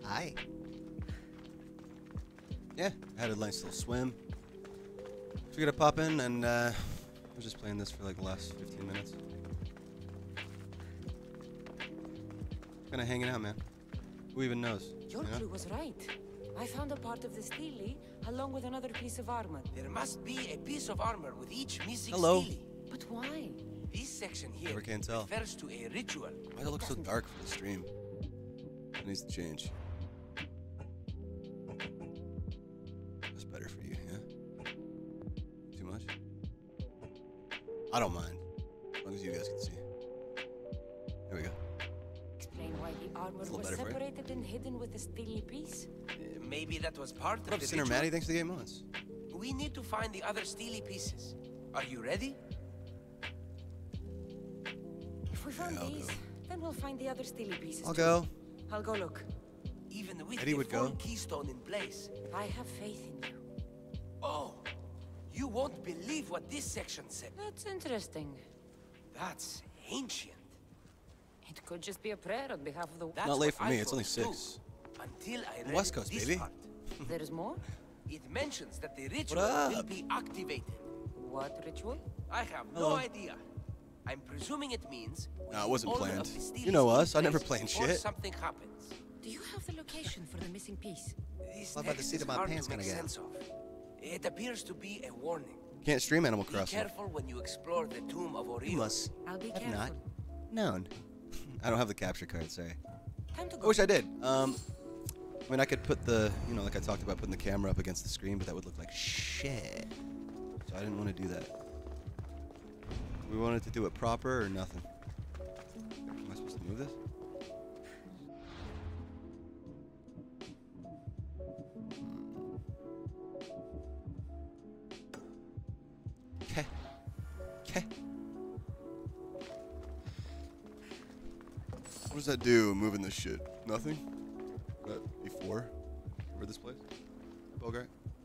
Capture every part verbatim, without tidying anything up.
Hi. Yeah, I had a nice little swim. Figured I'd pop in, and uh, I was just playing this for like the last fifteen minutes. Kind of hanging out, man. Who even knows? Your you know? clue was right. I found a part of the stele along with another piece of armor. There must be a piece of armor with each missing Hello. stele. But why? This section here Never can tell. refers to a ritual. Why does it look so dark for the stream? It needs to change. That's better for you, yeah? Too much? I don't mind. As long as you guys can see. There we go. Explain why the armor It's a little was better for you. separated and hidden with the stele piece? Uh, maybe that was part What of up, the Sinner ritual. Maddie? Thanks for the eight months. We need to find the other stele pieces. Are you ready? If we find Yeah, I'll these, go. then we'll find the other stele pieces. I'll too. go. I'll go look. Even with Eddie the would full go. keystone in place. I have faith in you. Oh, you won't believe what this section said. That's interesting. That's ancient. It could just be a prayer on behalf of the... That's Not late what for I me. It's thought only too, six. Until I read West Coast, this baby. part. There's more? It mentions that the ritual up? will be activated. What ritual? I have Hello. no idea. I'm presuming it means No, it wasn't order planned. of the stele You know is in us, I never place plan before shit. Something happens. Do you have the location for the missing piece? This What about the text seat is of my hard pants to make gonna get? sense of. It appears to be a warning. Can't stream Animal Be Crossing. careful when you explore the tomb of You Orion. must I'll be have careful. not known. I don't have the capture card, sorry. Time to I go. wish I did. Um, I mean, I could put the, you know, like I talked about putting the camera up against the screen, but that would look like shit. So I didn't want to do that. We wanted to do it proper or nothing. Am I supposed to move this? Okay. Okay. What does that do, moving this shit? Nothing? That before? For this place? Bogart?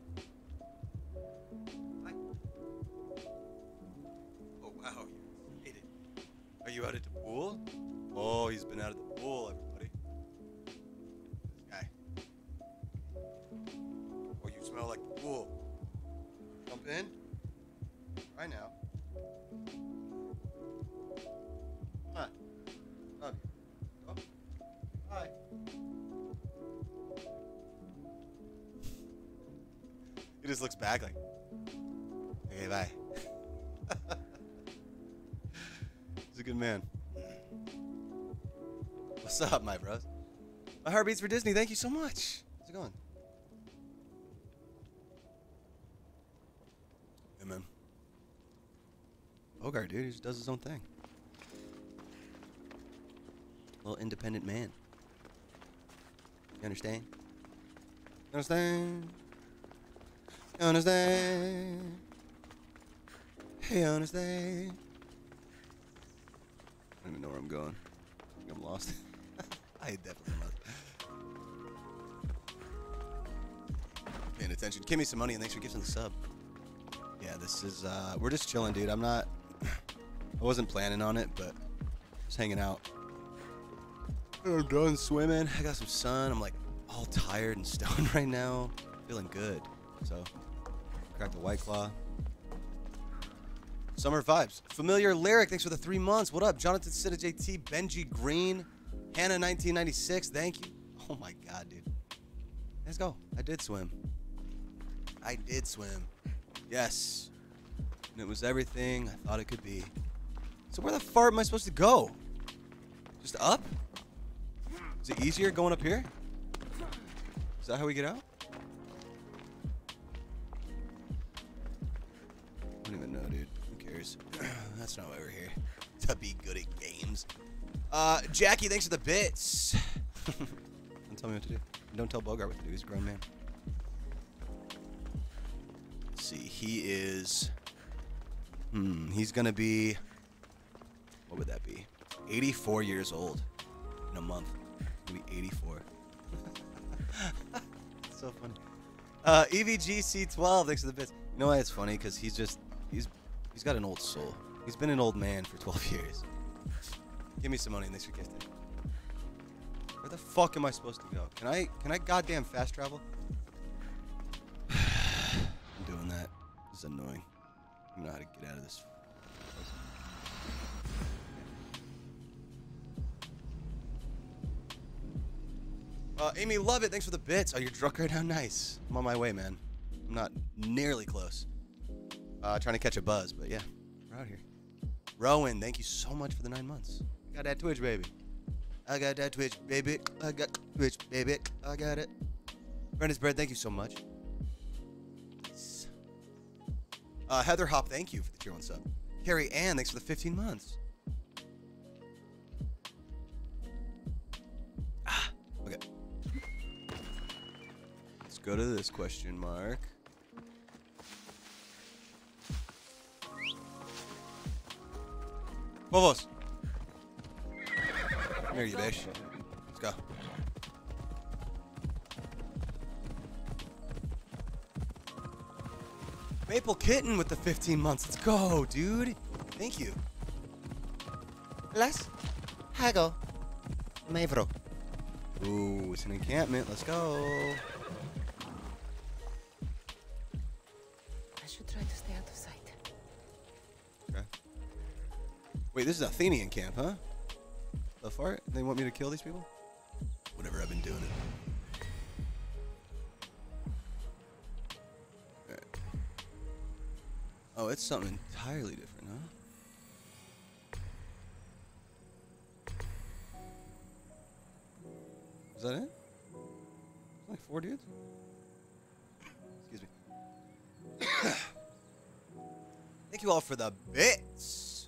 Oh, wow. You made it. Are you out at the pool? Oh, he's been out at the pool, everybody. This guy. Oh, you smell like the pool. Jump in. Right now. Come on. Love you. Oh. Hi. He just looks back like, okay, bye. He's a good man. What's up, my bros? My heart beats for Disney. Thank you so much. How's it going? Hey, man. Bogart, dude, he just does his own thing. Little independent man. You understand? You understand? You understand? Hey, you understand? I don't even know where I'm going. I think I'm lost. I definitely am lost. Paying attention. Give me some money and thanks for gifting the sub. Yeah, this is, uh, we're just chilling, dude. I'm not, I wasn't planning on it, but just hanging out. I'm done swimming. I got some sun. I'm like all tired and stoned right now. Feeling good. So, cracked a White Claw. Summer vibes. Familiar lyric. Thanks for the three months. What up? Jonathan Sitta J T, Benji Green, Hannah nineteen ninety-six. Thank you. Oh my God, dude. Let's go. I did swim. I did swim. Yes. And it was everything I thought it could be. So where the fart am I supposed to go? Just up? Is it easier going up here? Is that how we get out? I don't even know, dude. Who cares? That's not why we're here. To be good at games. Uh, Jackie, thanks for the bits. Don't tell me what to do. Don't tell Bogart what to do. He's a grown man. Let's see. He is... Hmm. He's going to be... What would that be? eighty-four years old in a month. He's going to be eighty-four. So funny. Uh, E V G C twelve, thanks for the bits. You know why it's funny? Because he's just... He's he's got an old soul. He's been an old man for twelve years. Give me some money and thanks for gifting. Where the fuck am I supposed to go? Can I can I goddamn fast travel? I'm doing that. This is annoying. I don't know how to get out of this. Uh, Amy, love it. Thanks for the bits. Oh, you're drunk right now? Nice. I'm on my way, man. I'm not nearly close. Uh, trying to catch a buzz, but yeah, we're out here. Rowan, thank you so much for the nine months. I got that Twitch, baby. I got that Twitch, baby. I got Twitch, baby. I got it. Brennan's Bread, thank you so much. Uh, Heather Hop, thank you for the tier one sub. Carrie Ann, thanks for the fifteen months. Ah, okay. Let's go to this question mark. Povos. Come here, you bitch. Let's go. Maple Kitten with the fifteen months. Let's go, dude. Thank you. Let's haggle. Mavro. Ooh, it's an encampment. Let's go. I should try to stay out of sight. Okay. Wait, this is Athenian camp, huh? The fart? They want me to kill these people? Whatever, I've been doing it. Alright. Oh, it's something entirely different, huh? Is that it? Only four dudes? Excuse me. Thank you all for the bits.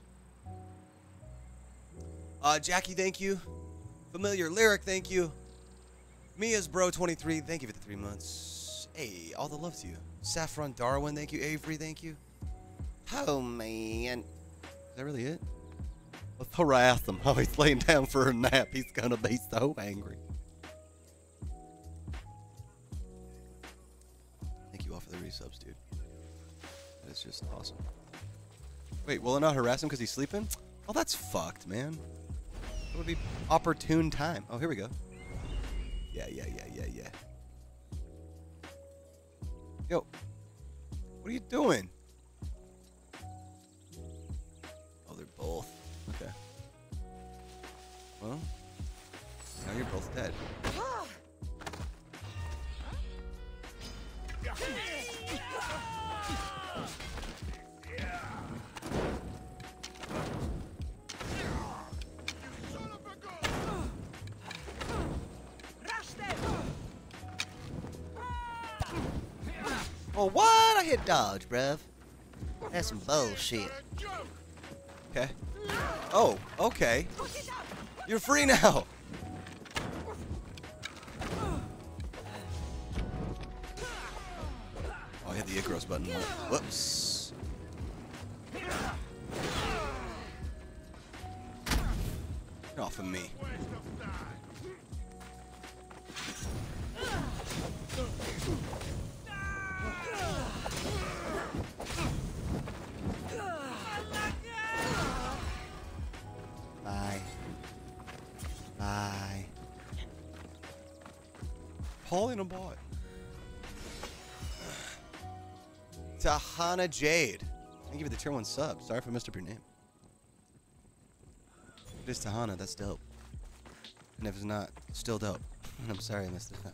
Uh, Jackie, thank you. Familiar Lyric, thank you. Mia's Bro twenty-three, thank you for the three months. Hey, all the love to you. Saffron Darwin, thank you. Avery, thank you. Oh, man. Is that really it? Let's harass him. Oh, he's laying down for a nap. He's gonna be so angry. Thank you all for the resubs, dude. That is just awesome. Wait, will I not harass him because he's sleeping? Oh, that's fucked, man. It would be opportune time. Oh, here we go. Yeah, yeah, yeah, yeah, yeah. Yo. What are you doing? Oh, they're both. Okay. Well, now you're both dead. Oh, what? I hit dodge, bruv. That's some bullshit. Okay. Oh, okay. You're free now. Oh, I hit the Icarus button. Whoops. Get off of me. Bye. Bye. Pauline a bot. Tahana Jade. Thank you for the tier one sub. Sorry if I messed up your name. It is Tahana. That's dope. And if it's not, still dope. I'm sorry I messed it up.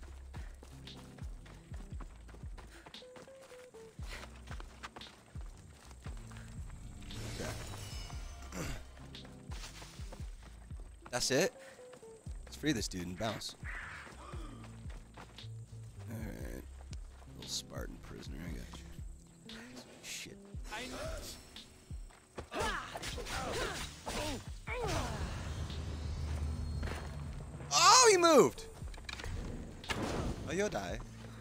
That's it? Let's free this dude and bounce. Alright. Little Spartan prisoner, I got you. Shit. Oh, he moved! Oh, you'll die.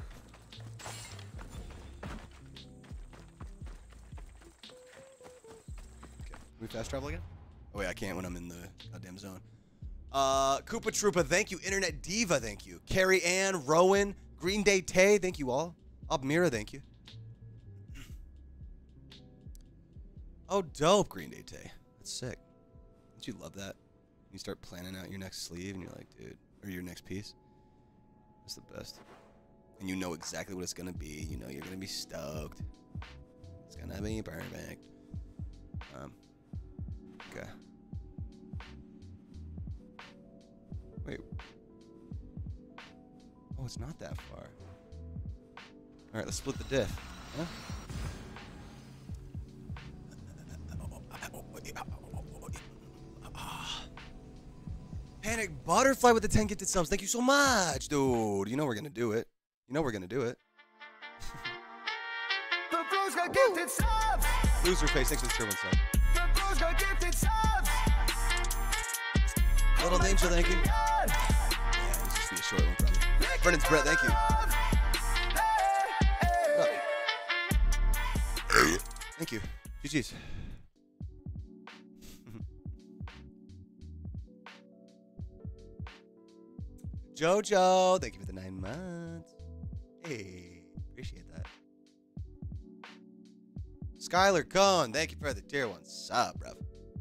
Okay. Can we fast travel again? Oh, wait, I can't when I'm in the goddamn zone. Uh, Koopa Troopa, thank you. Internet Diva, thank you. Carrie Ann, Rowan, Green Day Tay, thank you all. Obmira, thank you. Oh, dope, Green Day Tay. That's sick. Don't you love that? You start planning out your next sleeve, and you're like, dude. or your next piece. It's the best. And you know exactly what it's gonna be. You know you're gonna be stoked. It's gonna be perfect. Um. Okay. Wait. Oh, it's not that far. All right, let's split the diff. Huh? Panic Butterfly with the ten gifted subs. Thank you so much, dude. You know we're gonna do it. You know we're gonna do it. The bros got gifted subs. Loser face, thanks for the tier one sub. The bros got gifted subs. Little Danger, thank you. Yeah, this is be a short one, probably. Brennan's Brett, thank you. Oh. Thank you. G G's. Jojo, thank you for the nine months. Hey, appreciate that. Skylar Cohn, thank you for the tier one sub, bruv.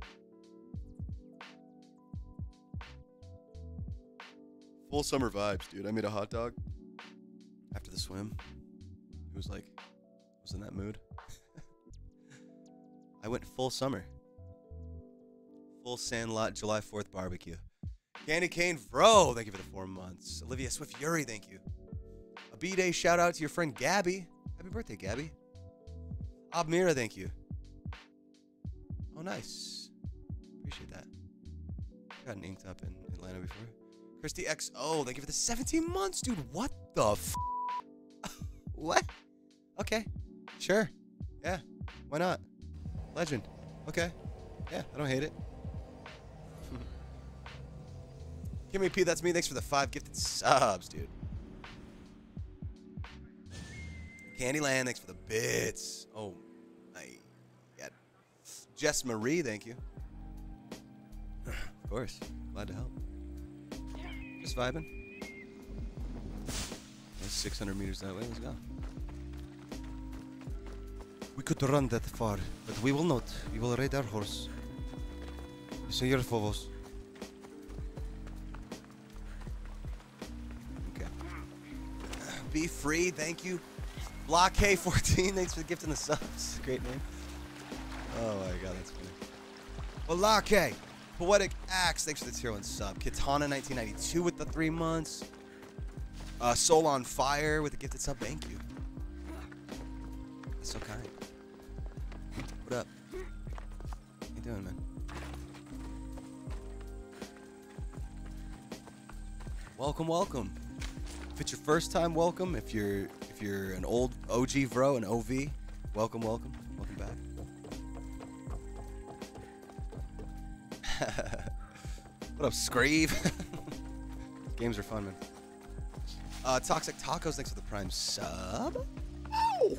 Full summer vibes, dude. I made a hot dog after the swim. It was like, I was in that mood. I went full summer. Full Sandlot July fourth barbecue. Candy Cane Bro, thank you for the four months. Olivia Swift Yuri, thank you. A B-Day shout out to your friend Gabby. Happy birthday, Gabby. Abmira, thank you. Oh, nice. Appreciate that. Gotten inked up in Atlanta before. Christy X O, thank you for the seventeen months, dude. What the f? What? Okay. Sure. Yeah. Why not? Legend. Okay. Yeah, I don't hate it. Kimmy P, that's me. Thanks for the five gifted subs, dude. Candyland, thanks for the bits. Oh, I got Jess Marie, thank you. Of course, glad to help. Just vibing. That's six hundred meters that way. Let's go. We could run that far, but we will not. We will ride our horse. Señor Fovos. Okay. Be free, thank you. Block K fourteen, thanks for the gift and the subs. Great name. Oh my god, that's funny. Block K. Poetic Axe, thanks for the tier one sub. Kitana nineteen ninety-two with the three months. Uh, Soul on Fire with the gifted sub, thank you. That's so kind. What up? How you doing, man? Welcome, welcome. If it's your first time, welcome. If you're if you're an old O G bro, an O V, welcome, welcome, welcome back. What up, Screeve? Games are fun, man. Uh, Toxic Tacos, thanks for the prime sub. Ow!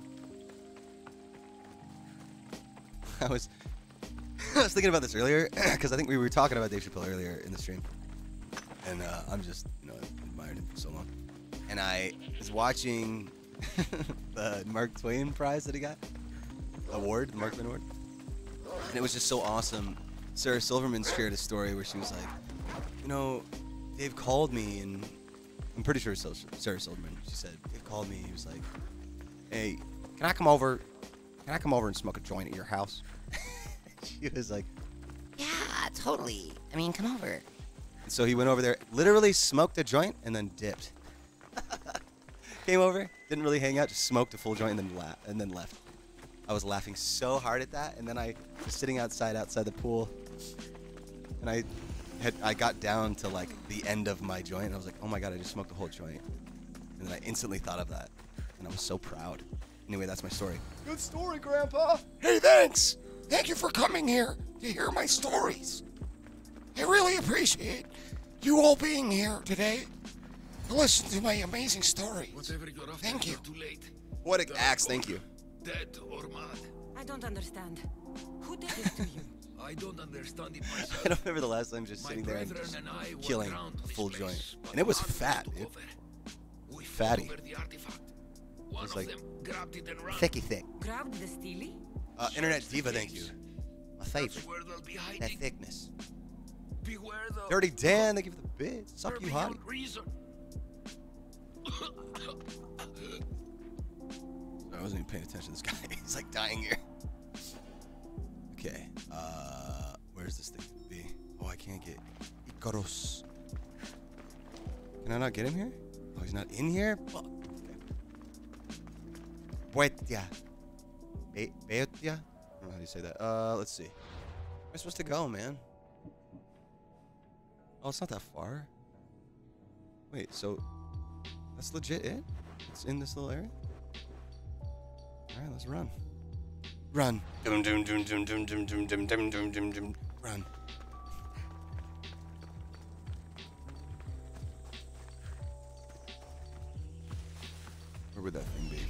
I was I was thinking about this earlier because I think we were talking about Dave Chappelle earlier in the stream, and uh, I'm just you know admired him for so long, and I was watching the Mark Twain prize that he got, award, the Mark Twain award, and it was just so awesome. Sarah Silverman shared a story where she was like, you know, Dave called me, and I'm pretty sure it's Sarah Silverman. She said Dave called me. He was like, hey, can I come over? Can I come over and smoke a joint at your house? She was like, yeah, totally. I mean, come over. And so he went over there, literally smoked a joint, and then dipped. Came over, didn't really hang out, just smoked a full joint, and then la and then left. I was laughing so hard at that, and then I was sitting outside, outside the pool, and I had I got down to like the end of my joint, and I was like, oh my god, I just smoked a whole joint. And then I instantly thought of that, and I was so proud. Anyway, that's my story. Good story, Grandpa. Hey, thanks. Thank you for coming here to hear my stories. I really appreciate you all being here today to listen to my amazing story. Thank you. What an axe, thank you. Dead or mad. I don't understand. Who did this to you? I don't understand it myself. I don't remember the last time just My sitting there and brethren just and I killing were drowned a this full place, joint. but And it was one fat, took dude. over. We Fatty. fought over the artifact. One It's of like them grabbed it and ran. thicky thick. Grabbed the steely? Uh, Internet Diva, thank you. My That's favorite. where they'll be That hiding. thickness. Beware though. Dirty Dan, thank you for the bid. Suck We're you, beyond hottie. reason. I wasn't even paying attention to this guy. He's like dying here. Okay. Uh, where's this thing to be? Oh, I can't get Icaros. Can I not get him here? Oh, he's not in here? Fuck. Okay. Boetia. Be Beotia? I don't know how you say that. Uh, let's see. Where am I supposed to go, man? Oh, it's not that far. Wait, so that's legit it? It's in this little area? Alright, let's run. Run. Dum dum dum dum dum dum dum dum dum dum dum dum. Run. Where would that thing be?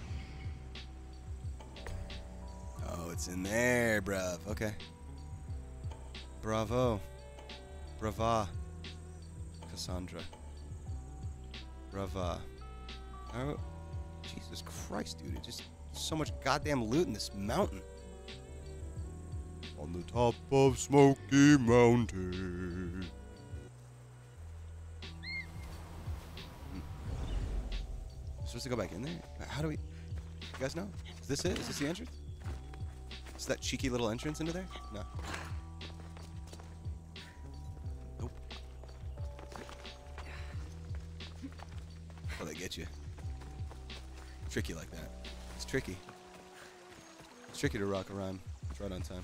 Oh, it's in there, bruv. Okay. Bravo. Brava. Cassandra. Brava. Oh, Jesus Christ, dude. It just so much goddamn loot in this mountain. On the top of Smoky Mountain. Hmm. Supposed to go back in there? How do we... You guys know? Is this it? Is this the entrance? Is that cheeky little entrance into there? No. Nope. Oh, they get you. Tricky like that. It's tricky. It's tricky to rock a rhyme. It's right on time.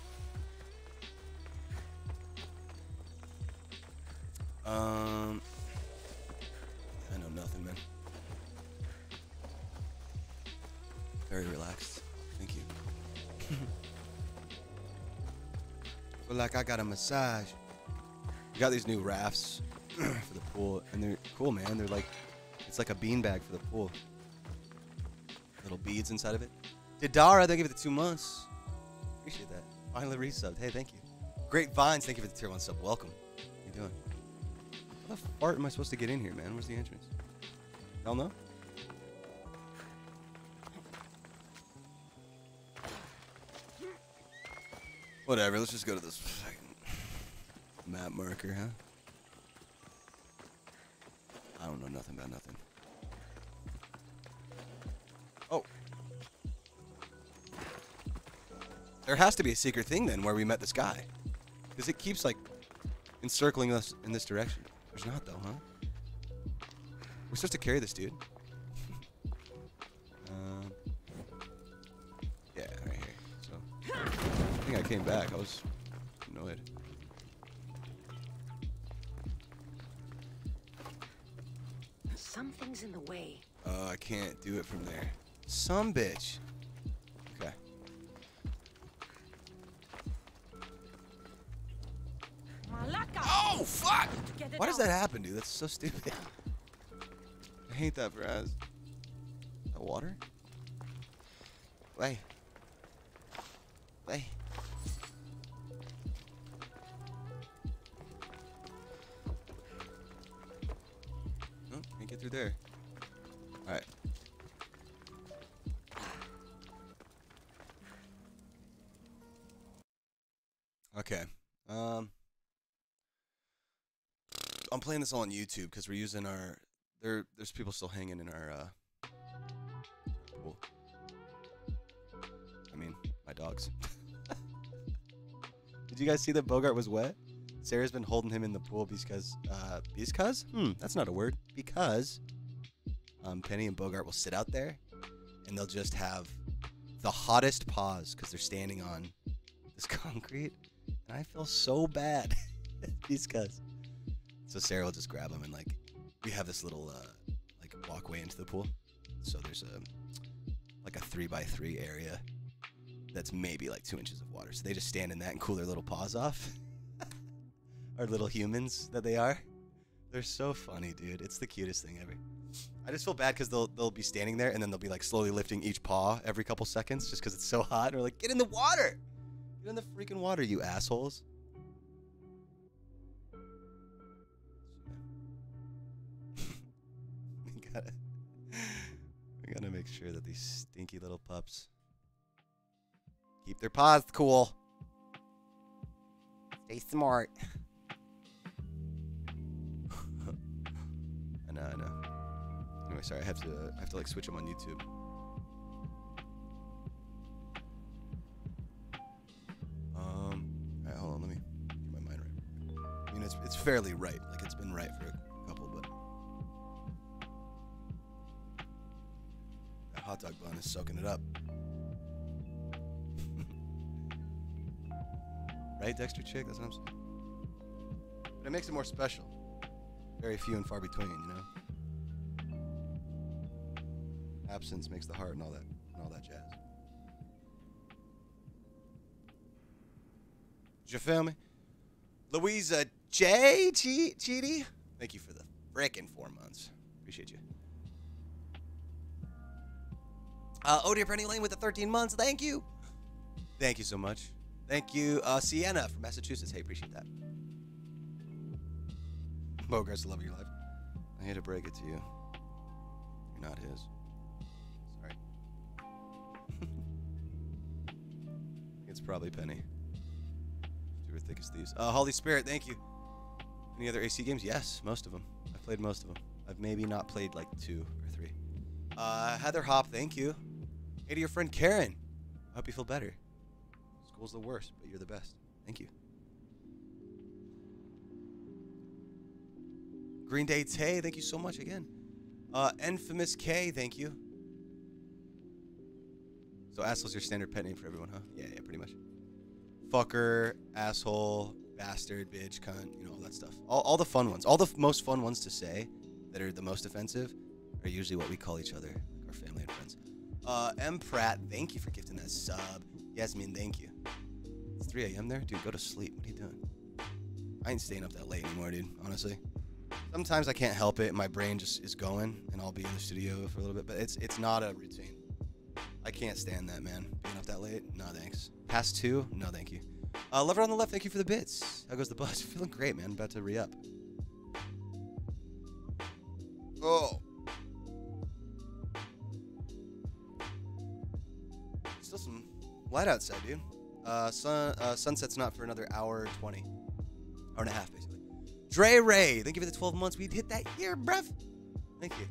Um, I know nothing, man. Very relaxed. Thank you. But like I got a massage. We got these new rafts for the pool, and they're cool, man. They're like, it's like a beanbag for the pool. Little beads inside of it. Didara, thank you for the two months. Appreciate that. Finally resubbed. Hey, thank you. Great Vines, thank you for the tier one sub. Welcome. How you doing? How the fart am I supposed to get in here, man? Where's the entrance? Y'all know? Whatever, let's just go to this fucking map marker, huh? I don't know nothing about nothing. Oh. There has to be a secret thing then where we met this guy. Because it keeps like encircling us in this direction. There's not though, huh? We're supposed to carry this dude. um, yeah, right here. So I think I came back. I was annoyed. Something's in the way. Oh, I can't do it from there. Some bitch. Okay. Malaka! Oh, fuck! Get it Why does out. that happen, dude? That's so stupid. I hate that for us. That water? Lay. Lay. Oh, can't get through there. Alright. Okay. Um, I'm playing this all on YouTube because we're using our. There, there's people still hanging in our. Uh, pool. I mean, my dogs. Did you guys see that Bogart was wet? Sarah's been holding him in the pool because. Uh, because? Hmm, that's not a word. Because. Um, Penny and Bogart will sit out there, and they'll just have the hottest paws because they're standing on this concrete. And I feel so bad. These guys. So Sarah will just grab them and like, we have this little uh, like walkway into the pool. So there's a like a three by three area that's maybe like two inches of water. So they just stand in that and cool their little paws off. Our little humans that they are. They're so funny, dude. It's the cutest thing ever. I just feel bad because they'll they'll be standing there and then they'll be like slowly lifting each paw every couple seconds just because it's so hot. And we're like, get in the water. Get in the freaking water, you assholes. we gotta, we gotta make sure that these stinky little pups keep their paws cool. Stay smart. know, I know. Anyway, sorry, I have to, uh, I have to like switch them on YouTube. Um, all right, hold on, let me get my mind right. I mean, it's it's fairly right, like it's been right for a couple, but that hot dog bun is soaking it up. Right, Dexter Chick? That's what I'm saying. But it makes it more special. Very few and far between, you know? Absence makes the heart and all that and all that jazz. Did you feel me? Louisa J. Che- Cheedy? Thank you for the frickin' four months. Appreciate you. Uh, oh dear, Penny Lane with the thirteen months. Thank you. Thank you so much. Thank you, uh, Sienna from Massachusetts. Hey, appreciate that. Bogars, I love your life. I hate to break it to you. You're not his. Sorry. It's probably Penny. Two or thick as thieves. Uh, Holy Spirit, thank you. Any other A C games? Yes, most of them. I've played most of them. I've maybe not played like two or three. Uh, Heather Hop, thank you. Hey to your friend Karen. I hope you feel better. School's the worst, but you're the best. Thank you. Green Day Tay, thank you so much again. Uh, Infamous K, thank you. So asshole's your standard pet name for everyone, huh? Yeah, yeah, pretty much. Fucker, asshole, bastard, bitch, cunt, you know, all that stuff. All, all the fun ones. All the f most fun ones to say that are the most offensive are usually what we call each other, like our family and friends. Uh, M. Pratt, thank you for gifting that sub. Yasmin, thank you. It's three A M there? Dude, go to sleep. What are you doing? I ain't staying up that late anymore, dude, honestly. Sometimes I can't help it. My brain just is going, and I'll be in the studio for a little bit, but it's it's not a routine. I can't stand that, man. Being up that late? No, thanks. Past two? No, thank you. Uh, Lover on the left, thank you for the bits. How goes the buzz? Feeling great, man. About to re-up. Oh. Still some light outside, dude. Uh, sun, uh, sunset's not for another hour twenty. Hour and a half, basically. Dre Ray, thank you for the twelve months. We'd hit that year, bruv. Thank you.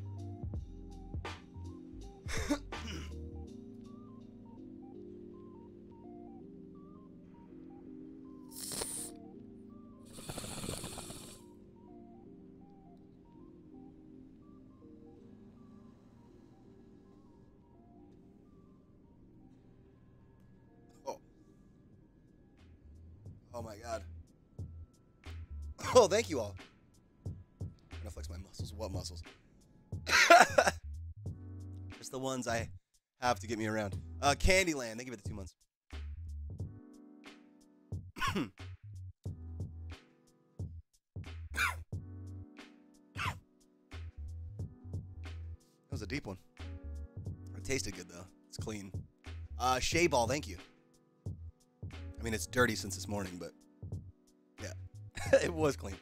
Oh. Oh my God. Oh, thank you all. I'm gonna flex my muscles. What muscles? Just the ones I have to get me around. Uh, Candyland, thank you for the two months. That was a deep one. It tasted good though. It's clean. Uh, Shea Ball, thank you. I mean, it's dirty since this morning, but yeah, it was clean.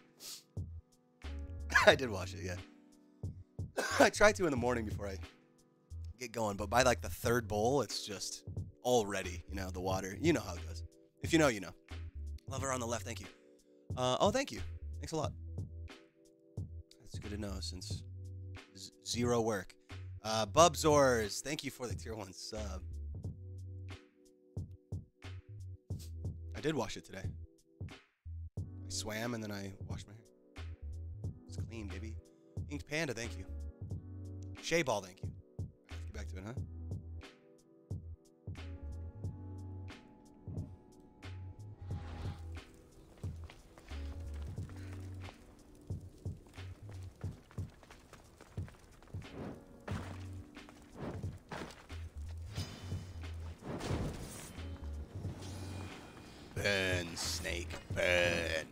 I did wash it, yeah. I try to in the morning before I get going, but by like the third bowl, it's just already, you know, the water. You know how it goes. If you know, you know. Lover on the left, thank you. Uh, oh, thank you. Thanks a lot. That's good to know since z zero work. Uh, Bubzors, thank you for the tier one sub. I did wash it today. I swam and then I washed my hair. It's clean, baby. Inked Panda, thank you. Shea Ball, thank you. Let's get back to it, huh? Burn, snake, burn.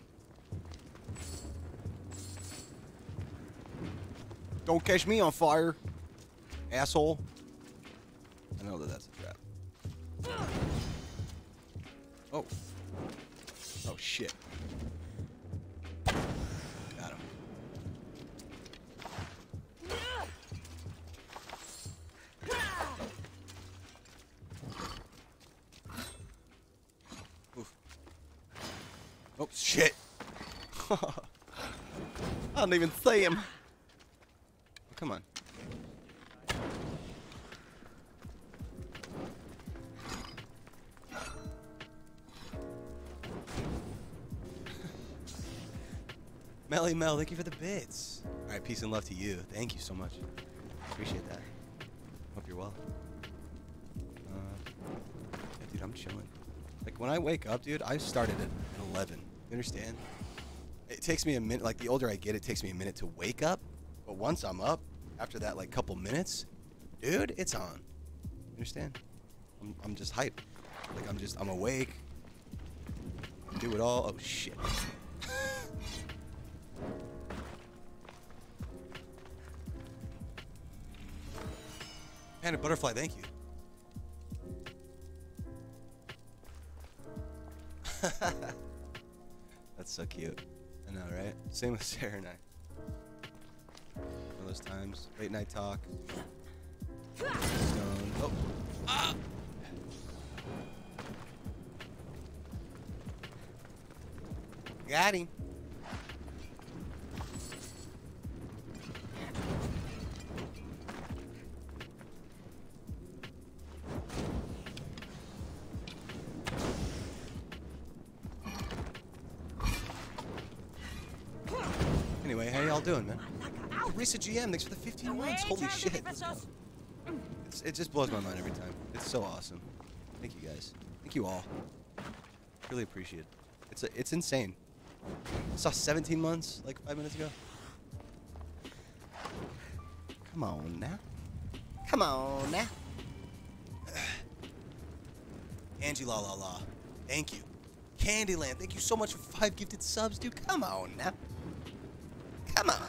Don't catch me on fire, asshole. I know that that's a trap. Oh. Oh, shit. Got him. Oof. Oh, shit. I didn't even see him. come on. Melly Mel, thank you for the bits. All right, peace and love to you. Thank you so much. Appreciate that. Hope you're well. Uh, yeah, dude, I'm chilling. Like, when I wake up, dude, I started at eleven. You understand? It takes me a minute. Like, the older I get, it takes me a minute to wake up. But once I'm up, after that, like, couple minutes, dude, it's on. You understand? I'm, I'm just hyped. Like, I'm just, I'm awake. Do it all. Oh, shit. Panda Butterfly, thank you. That's so cute. I know, right? Same with Sarah and I. One of those times. Late night talk. Stone. Oh. Ah! Got him. Anyway, how y'all doing, man? Teresa G M, thanks for the fifteen months. Holy shit. Let's go. It's, it just blows my mind every time. It's so awesome. Thank you guys. Thank you all. Really appreciate it. It's a, it's insane. I saw seventeen months like five minutes ago. Come on now. Come on now. Angie La La La. Thank you. Candyland, thank you so much for five gifted subs, dude. Come on now. Come on.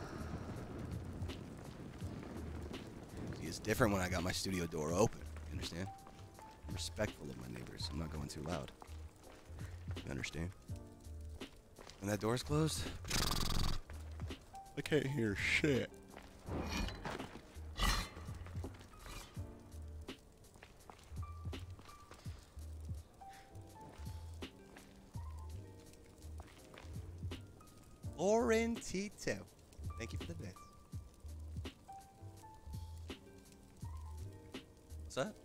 See, it's different when I got my studio door open. You understand? I'm respectful of my neighbors. I'm not going too loud. You understand? When that door's closed, I can't hear shit. Lauren Tito. Thank you for the bits. What's that?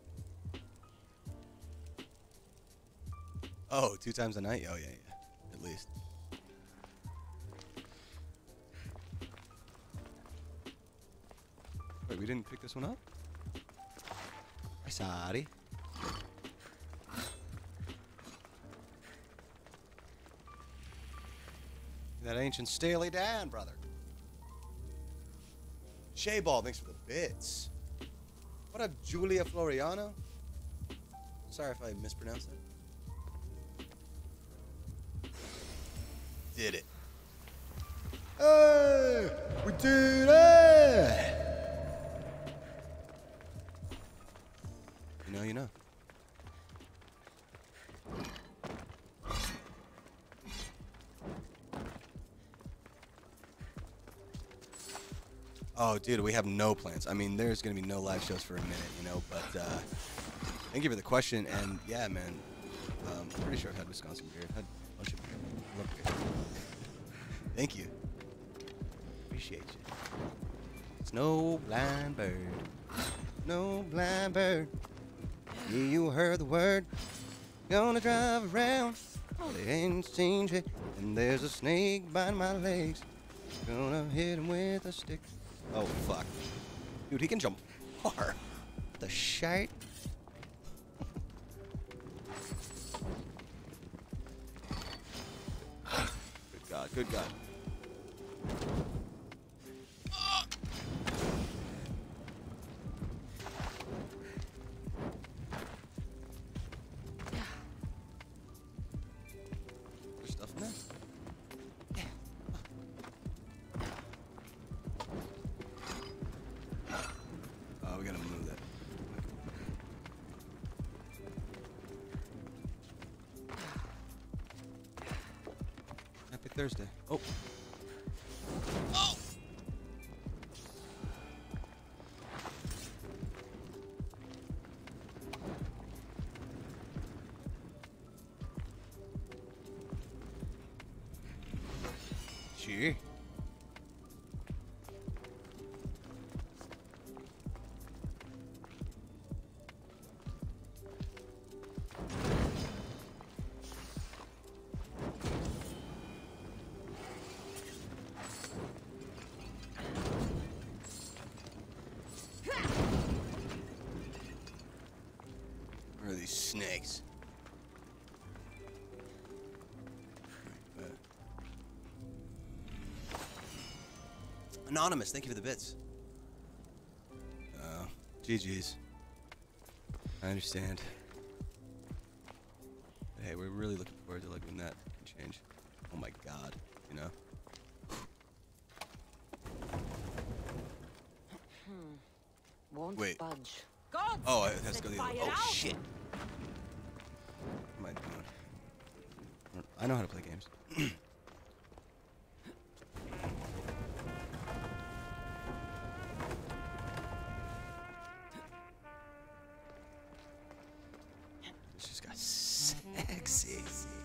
Oh, two times a night? Oh, yeah, yeah. At least. Wait, we didn't pick this one up? Sorry. That ancient Staley Dan, brother. Shay Ball, thanks for the bits. What up, Julia Floriano? Sorry if I mispronounced that. Did it. Hey! We did it! You know, you know. Oh, dude, we have no plans. I mean, there's going to be no live shows for a minute, you know, but uh, thank you for the question. And yeah, man, um, I'm pretty sure I've had Wisconsin beer. I've had a bunch of beer. I love beer. Thank you. Appreciate you. It's no blind bird. No blind bird. Yeah, you heard the word. Gonna drive around. They ain't changed it. And there's a snake biting my legs. Gonna hit him with a stick. Oh, fuck. Dude, he can jump far. The shite. Good God, good God. There's stuff in there? We gotta move that. Happy Thursday. Oh. Oh! Gee. snakes. Anonymous, thank you for the bits. Oh, G G's. I understand. But hey, we're really looking forward to like when that can change. Oh my god, you know? Hmm. Won't Wait. budge. God! Oh, I have to go the other way. Oh out. shit! What am I doing? I know how to play games. It's just got sexy.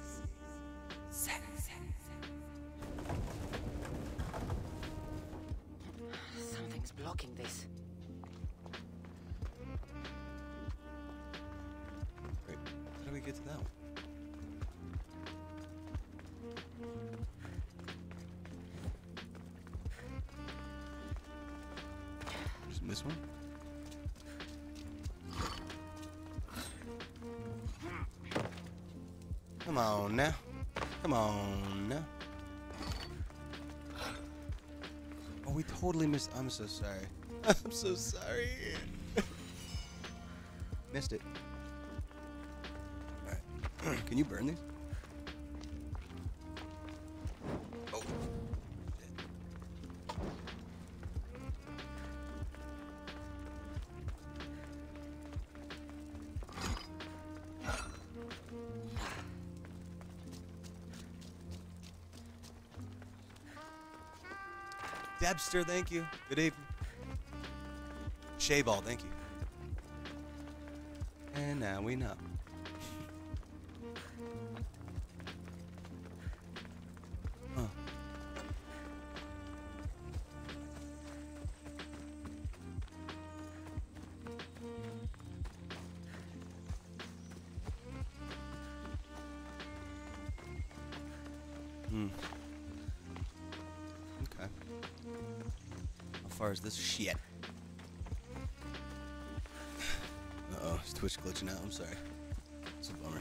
Something's blocking this. Wait, how do we get to that one? Just this one? Come on now. Come on now. Oh, we totally missed. I'm so sorry. I'm so sorry. Missed it. Alright. Can you burn these? Oh. Debster, thank you. Good evening. Shayball, thank you. And now we know. Huh. Hmm. Okay. How far is this shit? Uh-oh, is Twitch glitching out? I'm sorry. It's a bummer.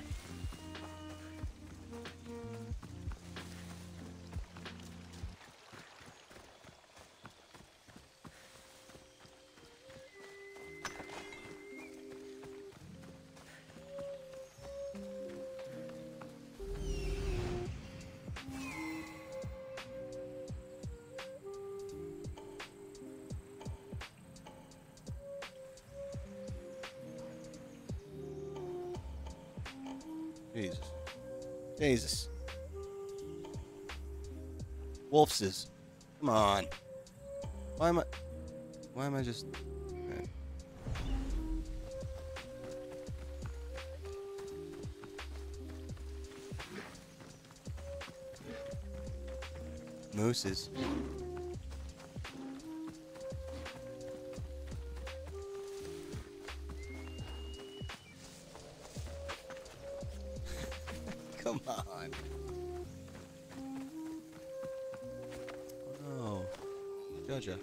Jesus. Jesus. Wolfses. Come on. Why am I... Why am I just... Okay. Mooses. Come on. Oh. Jojo.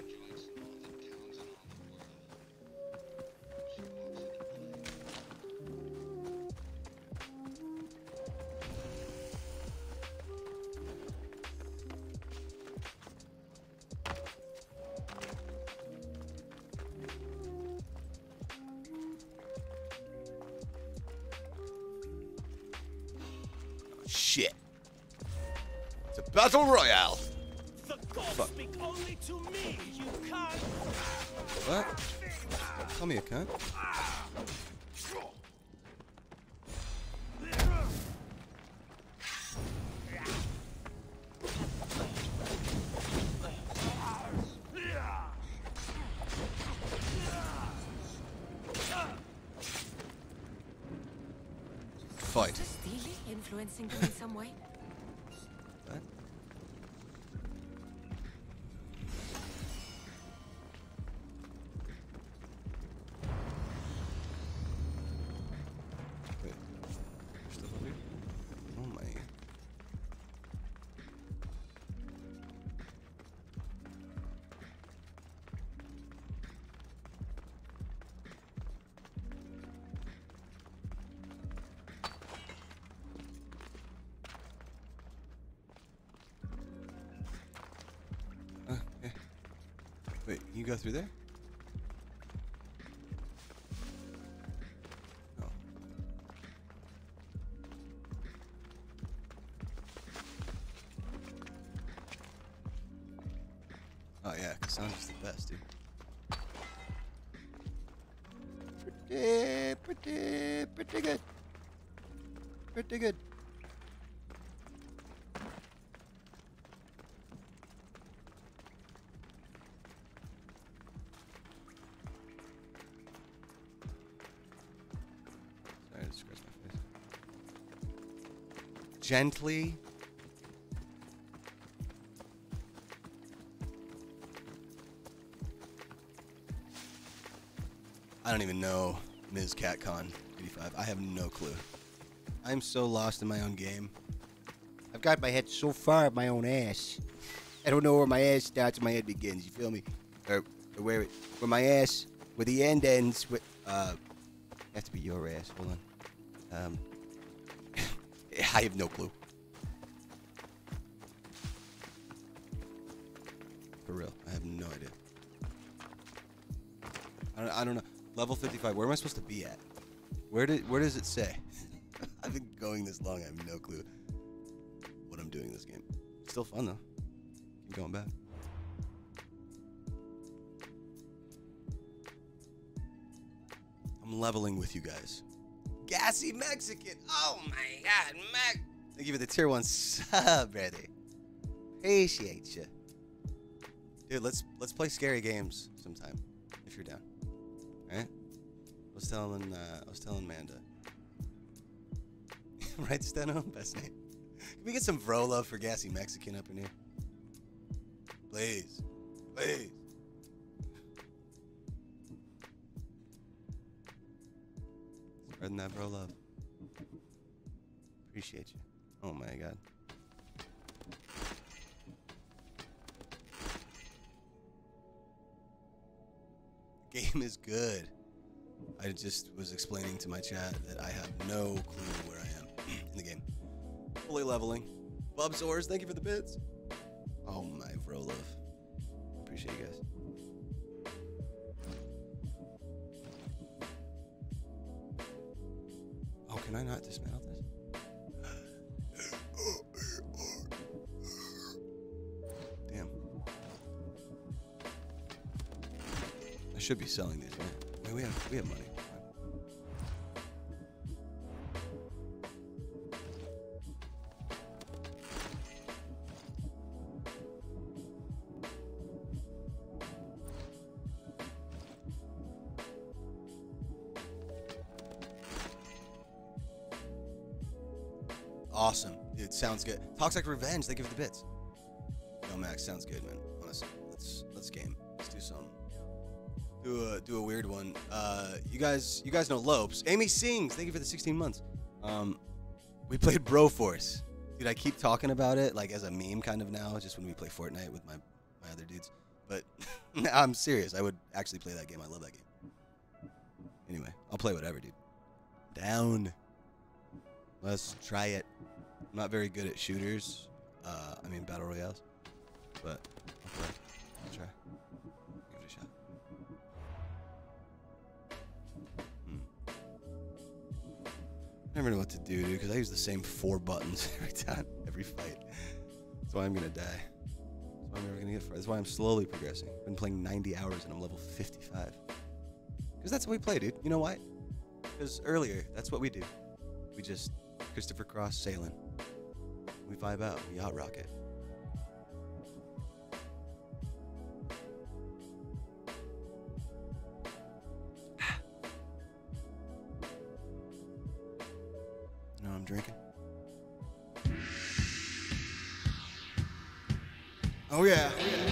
Shit. It's a battle royale. The gods Fuck. speak only to me, you can't. What? Tell me a cunt. Fight. Is Steely influencing them in some way? What? Wait. There's stuff up here? Oh my. you go through there? Oh. Oh yeah, Cassandra's the best, dude. Pretty, pretty, pretty good. Pretty good. Sorry, I just scratched my face. Gently. I don't even know Miz CatCon eighty-five. I have no clue. I'm so lost in my own game. I've got my head so far up my own ass. I don't know where my ass starts and my head begins. You feel me? Or, or where it, where my ass, where the end ends. Where, uh, has to be your ass. Hold on. Um, I have no clue. For real, I have no idea. I don't, I don't know. Level fifty-five. Where am I supposed to be at? Where did? Where does it say? I've been going this long. I have no clue what I'm doing in this game. Still fun though. Keep going back. I'm leveling with you guys. Gassy Mexican. Oh my God, Mac. Thank you for the tier one sub, brother. Appreciate you, dude. Let's let's play scary games sometime if you're down. All right. I was telling uh, I was telling Manda. Right, Steno? Best name. Can we get some bro love for Gassy Mexican up in here? Please. Please. Spreading that bro love. Appreciate you. Oh my God. Game is good. I just was explaining to my chat that I have no clue where I am in the game. Fully leveling. Bubsaurs, thank you for the bits. Oh my Vrolov. Appreciate you guys. Oh, can I not dismantle this? Damn. I should be selling these, right? Wait, we have we have money. Awesome, dude. Sounds good. Toxic Revenge. Thank you for the bits. Yo, Max, sounds good, man. Honestly, let's let's game. Let's do something. Do a do a weird one. Uh, you guys, you guys know Lopes. Amy sings. Thank you for the sixteen months. Um, we played Broforce. Dude, I keep talking about it like as a meme kind of now, just when we play Fortnite with my my other dudes. But I'm serious. I would actually play that game. I love that game. Anyway, I'll play whatever, dude. Down. Let's try it. I'm not very good at shooters. Uh, I mean battle royales, but I'll play. I'll try. Give it a shot. I never know what to do, dude, because I use the same four buttons every time, every fight. That's why I'm gonna die. That's why I'm never gonna get far. That's why I'm slowly progressing. I've been playing ninety hours and I'm level fifty-five. Because that's how we play, dude. You know why? Because earlier, that's what we do. We just Christopher Cross sailing. We vibe out. We yacht rocket. You know what I'm drinking? Oh yeah. Oh, yeah.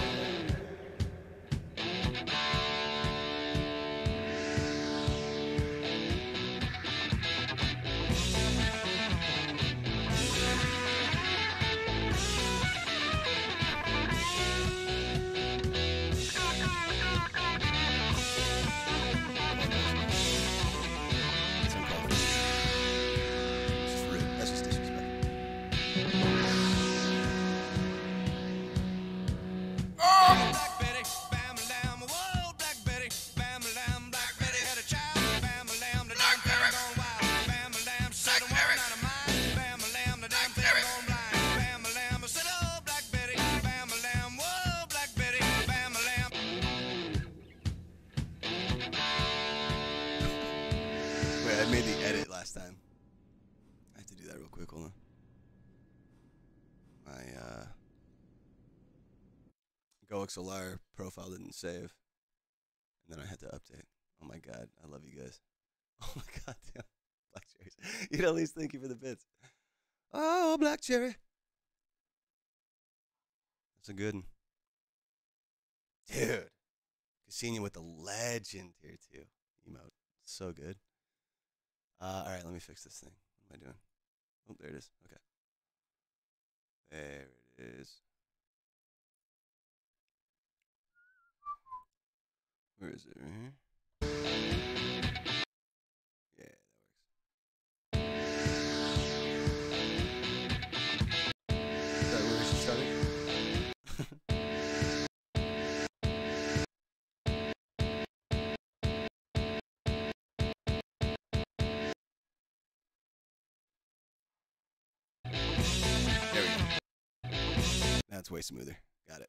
I made the edit last time. I have to do that real quick. Hold on. My uh, GoXLR profile didn't save, and then I had to update. Oh my god, I love you guys. Oh my god, damn. Black cherries. You'd at least thank you for the bits. Oh, black cherry. That's a good one. Dude. Casino with the legend here, too. Emote. So good. Uh, all right, let me fix this thing. What am I doing? Oh, there it is. Okay. There it is. Where is it? Right here? Yeah, that works. Is that where we should start it? There we go. That's way smoother. Got it.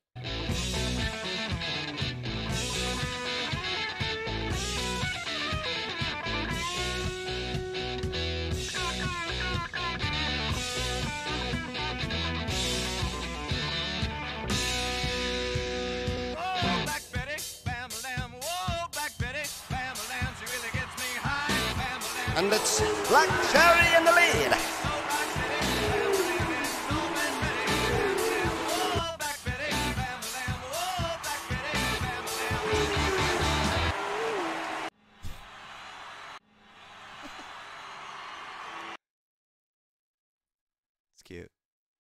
Oh, Black Betty, bam-a-lam. Whoa, Black Betty, bam-a-lam. She really gets me high, bam-a-lam. And it's Black Cherry in the lead. Oh, Black Betty, bam-a-lam. Whoa, Black Betty, bam-a-lam. Whoa, Black Betty, bam-a-lam. It's cute.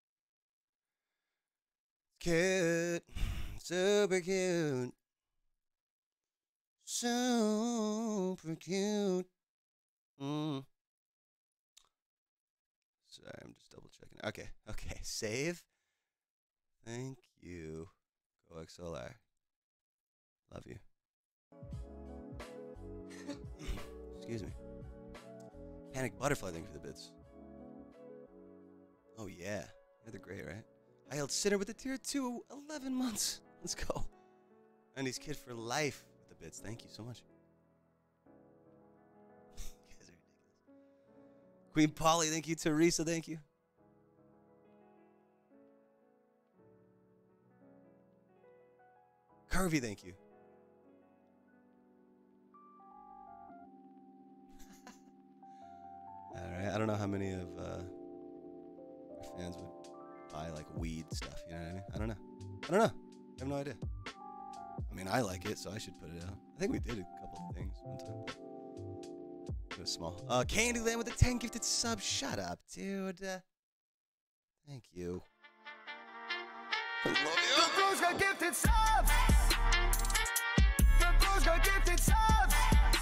Cute. Super cute. Super cute. Mm. Sorry, I'm just double checking. Okay, okay. Save. Thank you. GoXLR. Love you. Excuse me. Panic Butterfly, thank you for the bits. Oh, yeah. Yeah, they're great, right? I held Sinner with the tier two, eleven months. Let's go. And he's kid for life with the bits. Thank you so much. You guys are ridiculous. Queen Polly, thank you. Teresa, thank you. Curvy, thank you. All right. I don't know how many of uh, our fans would buy like weed stuff. You know what I mean? I don't know. I don't know. I have no idea. I mean, I like it, so I should put it out. I think we did a couple of things one time. It was small. Uh, Candyland with the ten gifted subs. Shut up, dude. Uh, thank you. I love you. The bros got gifted subs. The bros got gifted subs.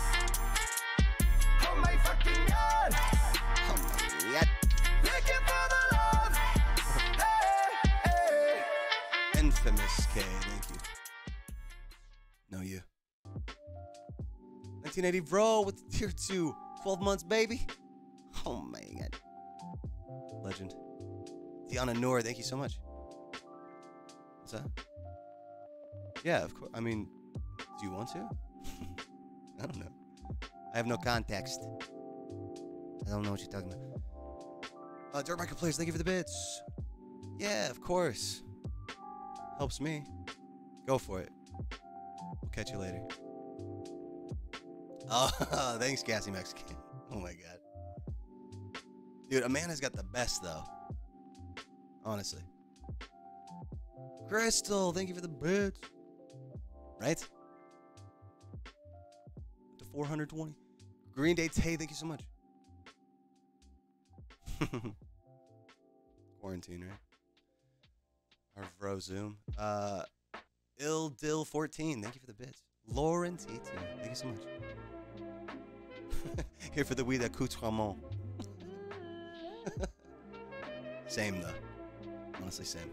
Oh my fucking god. Oh my god. Thank you for the love. Hey, hey. Infamous K, thank you. No, you. nineteen eighty bro with the tier two. twelve months, baby. Oh my god. Legend. Deanna Noor, thank you so much. What's that? Yeah, of course. I mean, do you want to? I don't know. I have no context. I don't know what you're talking about. Uh, Dirt Market Players, thank you for the bits. Yeah, of course. Helps me. Go for it. We'll catch you later. Oh, thanks, Gassy Mexican. Oh my god. Dude, Amanda's got the best, though. Honestly. Crystal, thank you for the bits. Right? To four hundred twenty. Green Day Tay, thank you so much. Quarantine, right? Our bro Zoom. Uh, Il Dill fourteen, thank you for the bits. Lauren T two, thank you so much. Here for the weed accoutrement. Same though. Honestly, same.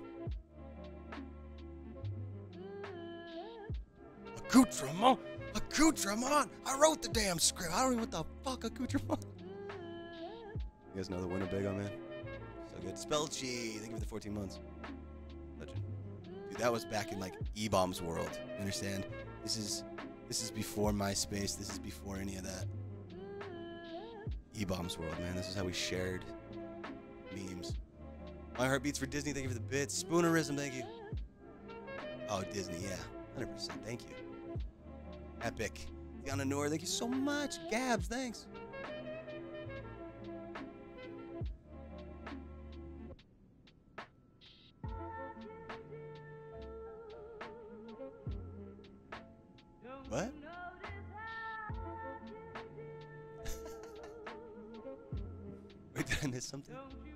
Accoutrement? Accoutrement? I wrote the damn script. I don't even know what the fuck accoutrement. You guys know the Winnebago, man? So good. Spellchi, thank you for the fourteen months. Legend. Dude, that was back in like E-Bomb's world. You understand? This is this is before MySpace. This is before any of that. E-Bombs World, man. This is how we shared memes. My heart beats for Disney. Thank you for the bits. Spoonerism, thank you. Oh, Disney, yeah. one hundred percent. Thank you. Epic. Diana Noor, thank you so much. Gabs, thanks. What? Wait, did I miss something?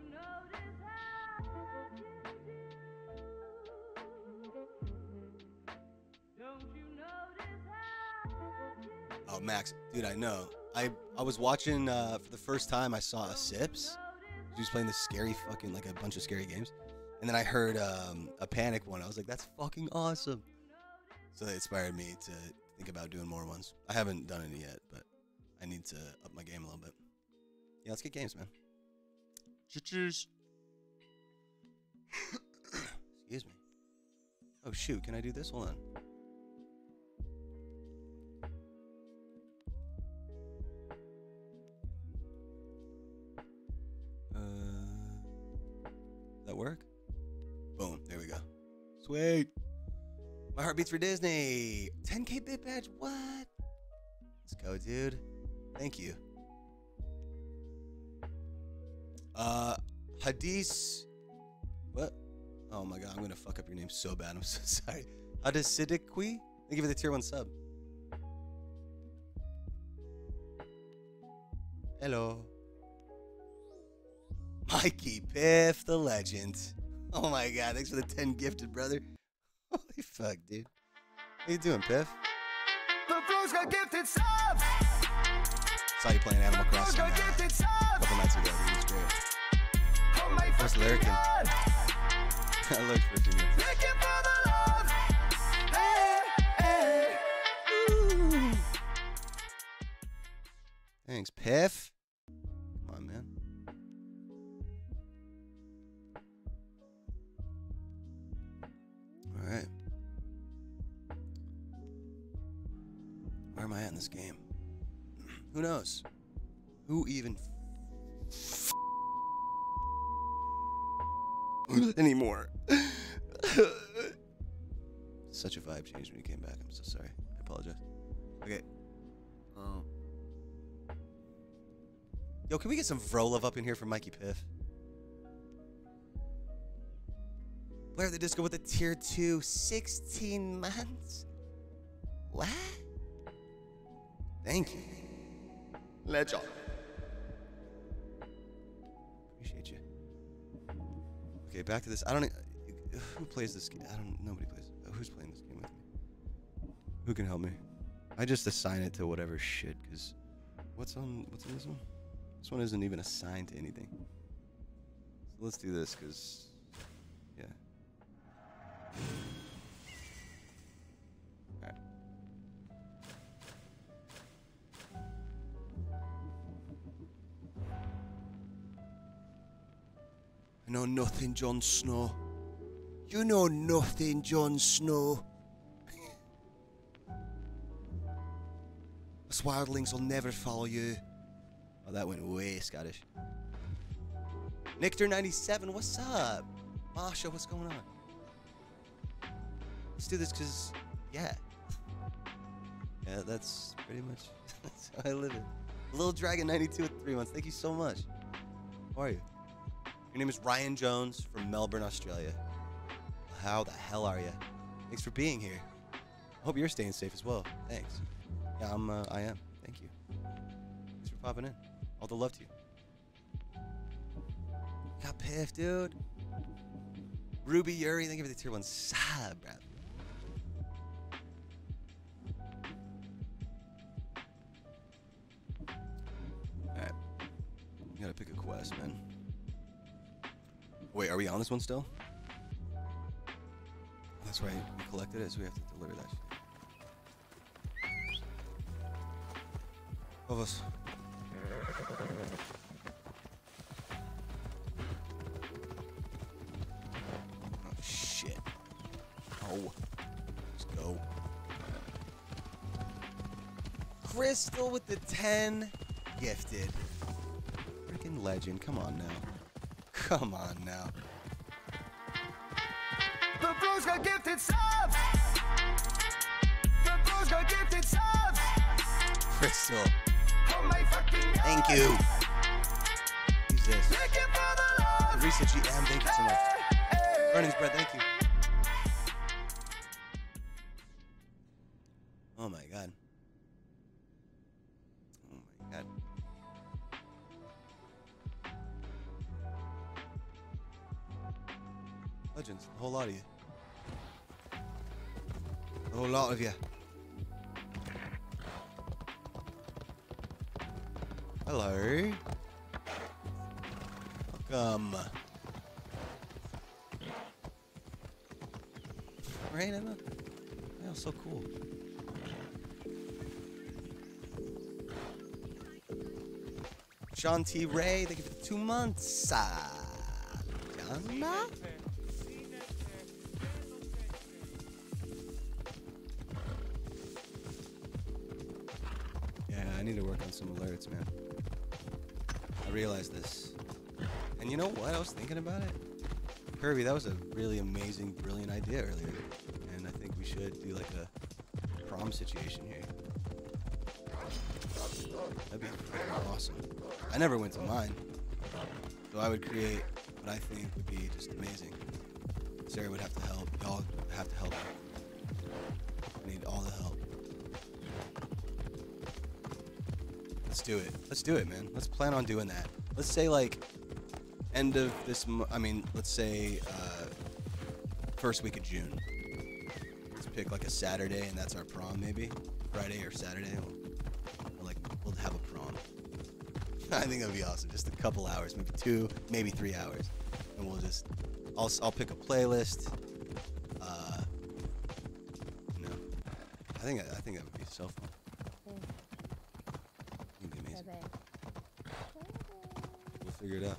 Oh, Max, dude, I know. I I was watching uh, for the first time. I saw a Sips. She was playing this scary fucking like a bunch of scary games, and then I heard um, a Panic one. I was like, that's fucking awesome. So that inspired me to think about doing more ones. I haven't done any yet, but I need to up my game a little bit. Yeah, let's get games, man. Cheers. Excuse me. Oh shoot, can I do this? Hold on. Uh, that work? Boom, there we go. Sweet. My heart beats for Disney. ten K bit badge, what? Let's go, dude. Thank you. Uh, Hadis. What? Oh my god, I'm gonna fuck up your name so bad. I'm so sorry. Hadisidikwi? Thank you for the tier one sub. Hello. Mikey Piff, the legend. Oh my god, thanks for the ten gifted, brother. Holy fuck, dude. How you doing, Piff? The Blues got gifted subs. Saw you playing Animal Crossing uh, a couple nights ago. Dude, it was great. I was lurking. I lurked for a few minutes. Looking for the love. Hey, hey. Ooh. Thanks, Piff. Come on, man. All right. Where am I at in this game? Who knows? Who even f anymore? Such a vibe change when you came back. I'm so sorry. I apologize. Okay. Um. Yo, can we get some Vrolov up in here for Mikey Piff? Blair the Disco with a tier two, sixteen months. What? Thank you. Legend. Appreciate you. Okay, back to this. I don't. Who plays this game? I don't. Nobody plays. Who's playing this game with me? Who can help me? I just assign it to whatever shit. Cause what's on? What's on this one? This one isn't even assigned to anything. So let's do this. Cause yeah. All right. I know nothing, Jon Snow. You know nothing, Jon Snow. The Swildlings will never follow you. Oh, that went way Scottish. Nictor ninety-seven, what's up? Masha, what's going on? Let's do this because, yeah. Yeah, that's pretty much that's how I live it. Little Dragon ninety-two with three months. Thank you so much. How are you? Your name is Ryan Jones from Melbourne, Australia. How the hell are you? Thanks for being here. I hope you're staying safe as well. Thanks. Yeah, I'm. Uh, I am. Thank you. Thanks for popping in. All the love to you. Got Piff, dude. Ruby Yuri, thank you for the tier one sub, bro. Alright. You gotta pick a quest, man. Wait, are we on this one still? That's right, we collected it, so we have to deliver that shit. Of us. Oh, shit. Oh. Let's go. Crystal with the ten. Gifted. freaking legend. Come on now. Come on now. The bros got gifted subs. The bros got gifted subs. Crystal. Oh my fucking God. Thank you. Who's this? Looking for the love. Teresa G M, thank you so much. Burning's bread, thank you. Oh my God. Oh my God. Legends, a whole lot of you. A whole lot of you. Hello. Welcome. Right, Emma? Yeah, so cool. Sean T. Ray, thank you for two months. Uh, Jana? Yeah, I need to work on some alerts, man. I realized this. And you know what? I was thinking about it. Kirby, that was a really amazing, brilliant idea earlier. And I think we should do like a prom situation here. That'd be freaking awesome. I never went to mine. So I would create what I think would be just amazing. Sarah would have to help. Y'all have to help. I need all the help. Let's do it. Let's do it, man. Let's plan on doing that. Let's say like end of this mo I mean, let's say uh, first week of June. Let's pick like a Saturday and that's our prom maybe. Friday or Saturday. We'll, or like we'll have a prom. I think that'd be awesome. Just a couple hours, maybe two, maybe three hours. And we'll just, I'll, I'll pick a playlist. Uh, you know, I think, I think that would be so fun. It'd be amazing. We'll figure it out.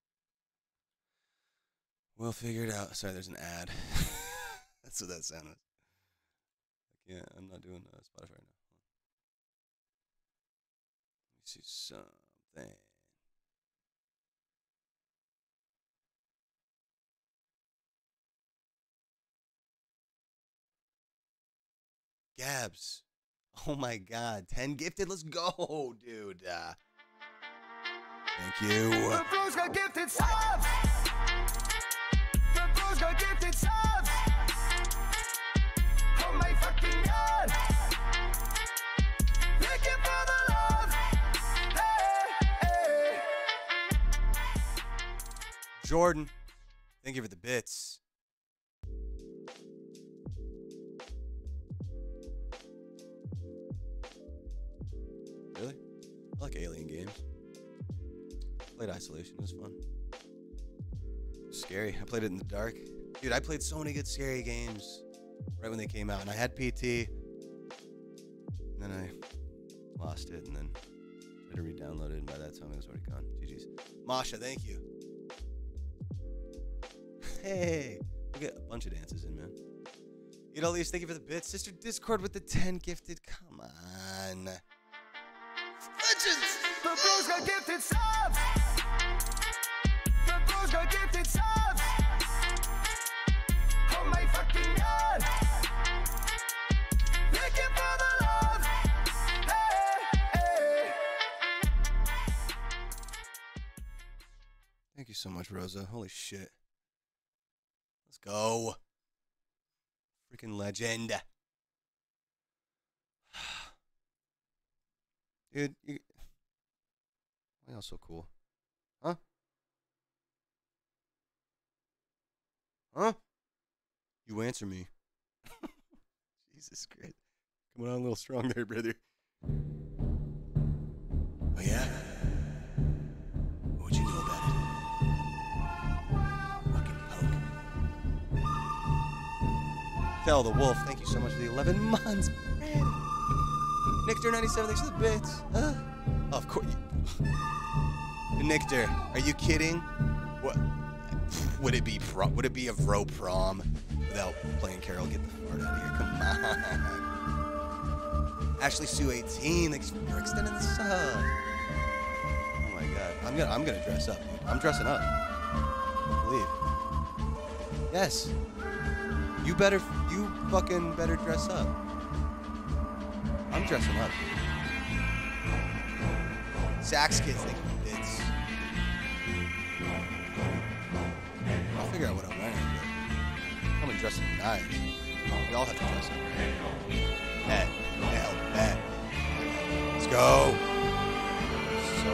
We'll figure it out. Sorry, there's an ad. That's what that sound was. Yeah, I'm not doing uh, Spotify right now. Let me see something. Gabs. Oh my God. ten gifted. Let's go, dude. Uh, thank you. The bros got gifted subs. The bros got gifted subs. Oh my fucking God. Looking for the love. Hey, hey. Jordan. Thank you for the bits. Really? I like alien games. Played Isolation, it was fun. It was scary. I played it in the dark. Dude, I played so many good scary games right when they came out. And I had P T. And then I lost it and then tried to re-download it. And by that time it was already gone. G G's. Masha, thank you. Hey. We'll get a bunch of dances in, man. Eat all these. Thank you for the bits. Sister Discord with the ten gifted. Come on. Legends! The bros got gifted subs. The bros got gifted subs. Oh my fucking God. Looking for the love. Hey, hey. Thank you so much, Rosa. Holy shit. Let's go. Freaking legend. Dude, you... why y'all so cool? Huh? Huh? You answer me. Jesus Christ. Coming on a little strong there, brother. Oh, yeah? What'd you know about it? Fucking punk. Tell the Wolf, thank you so much for the eleven months, man. Nictor ninety-seven, thanks for the bits. Huh? Oh, of course. You... Nictor, are you kidding? What? Would it be prom? Would it be a Vro prom without playing Carol? Get the fart out of here! Come on. Ashley Sue eighteen, thanks for extending the sub. Oh my god. I'm gonna I'm gonna dress up, dude. I'm dressing up. Believe. Yes. You better you fucking better dress up. I'm dressing up. Sax kids think it's. I'll figure out what I'm wearing. But I'm gonna dress nice. We all have to dress up. Hey, hell, bet. Let's go. So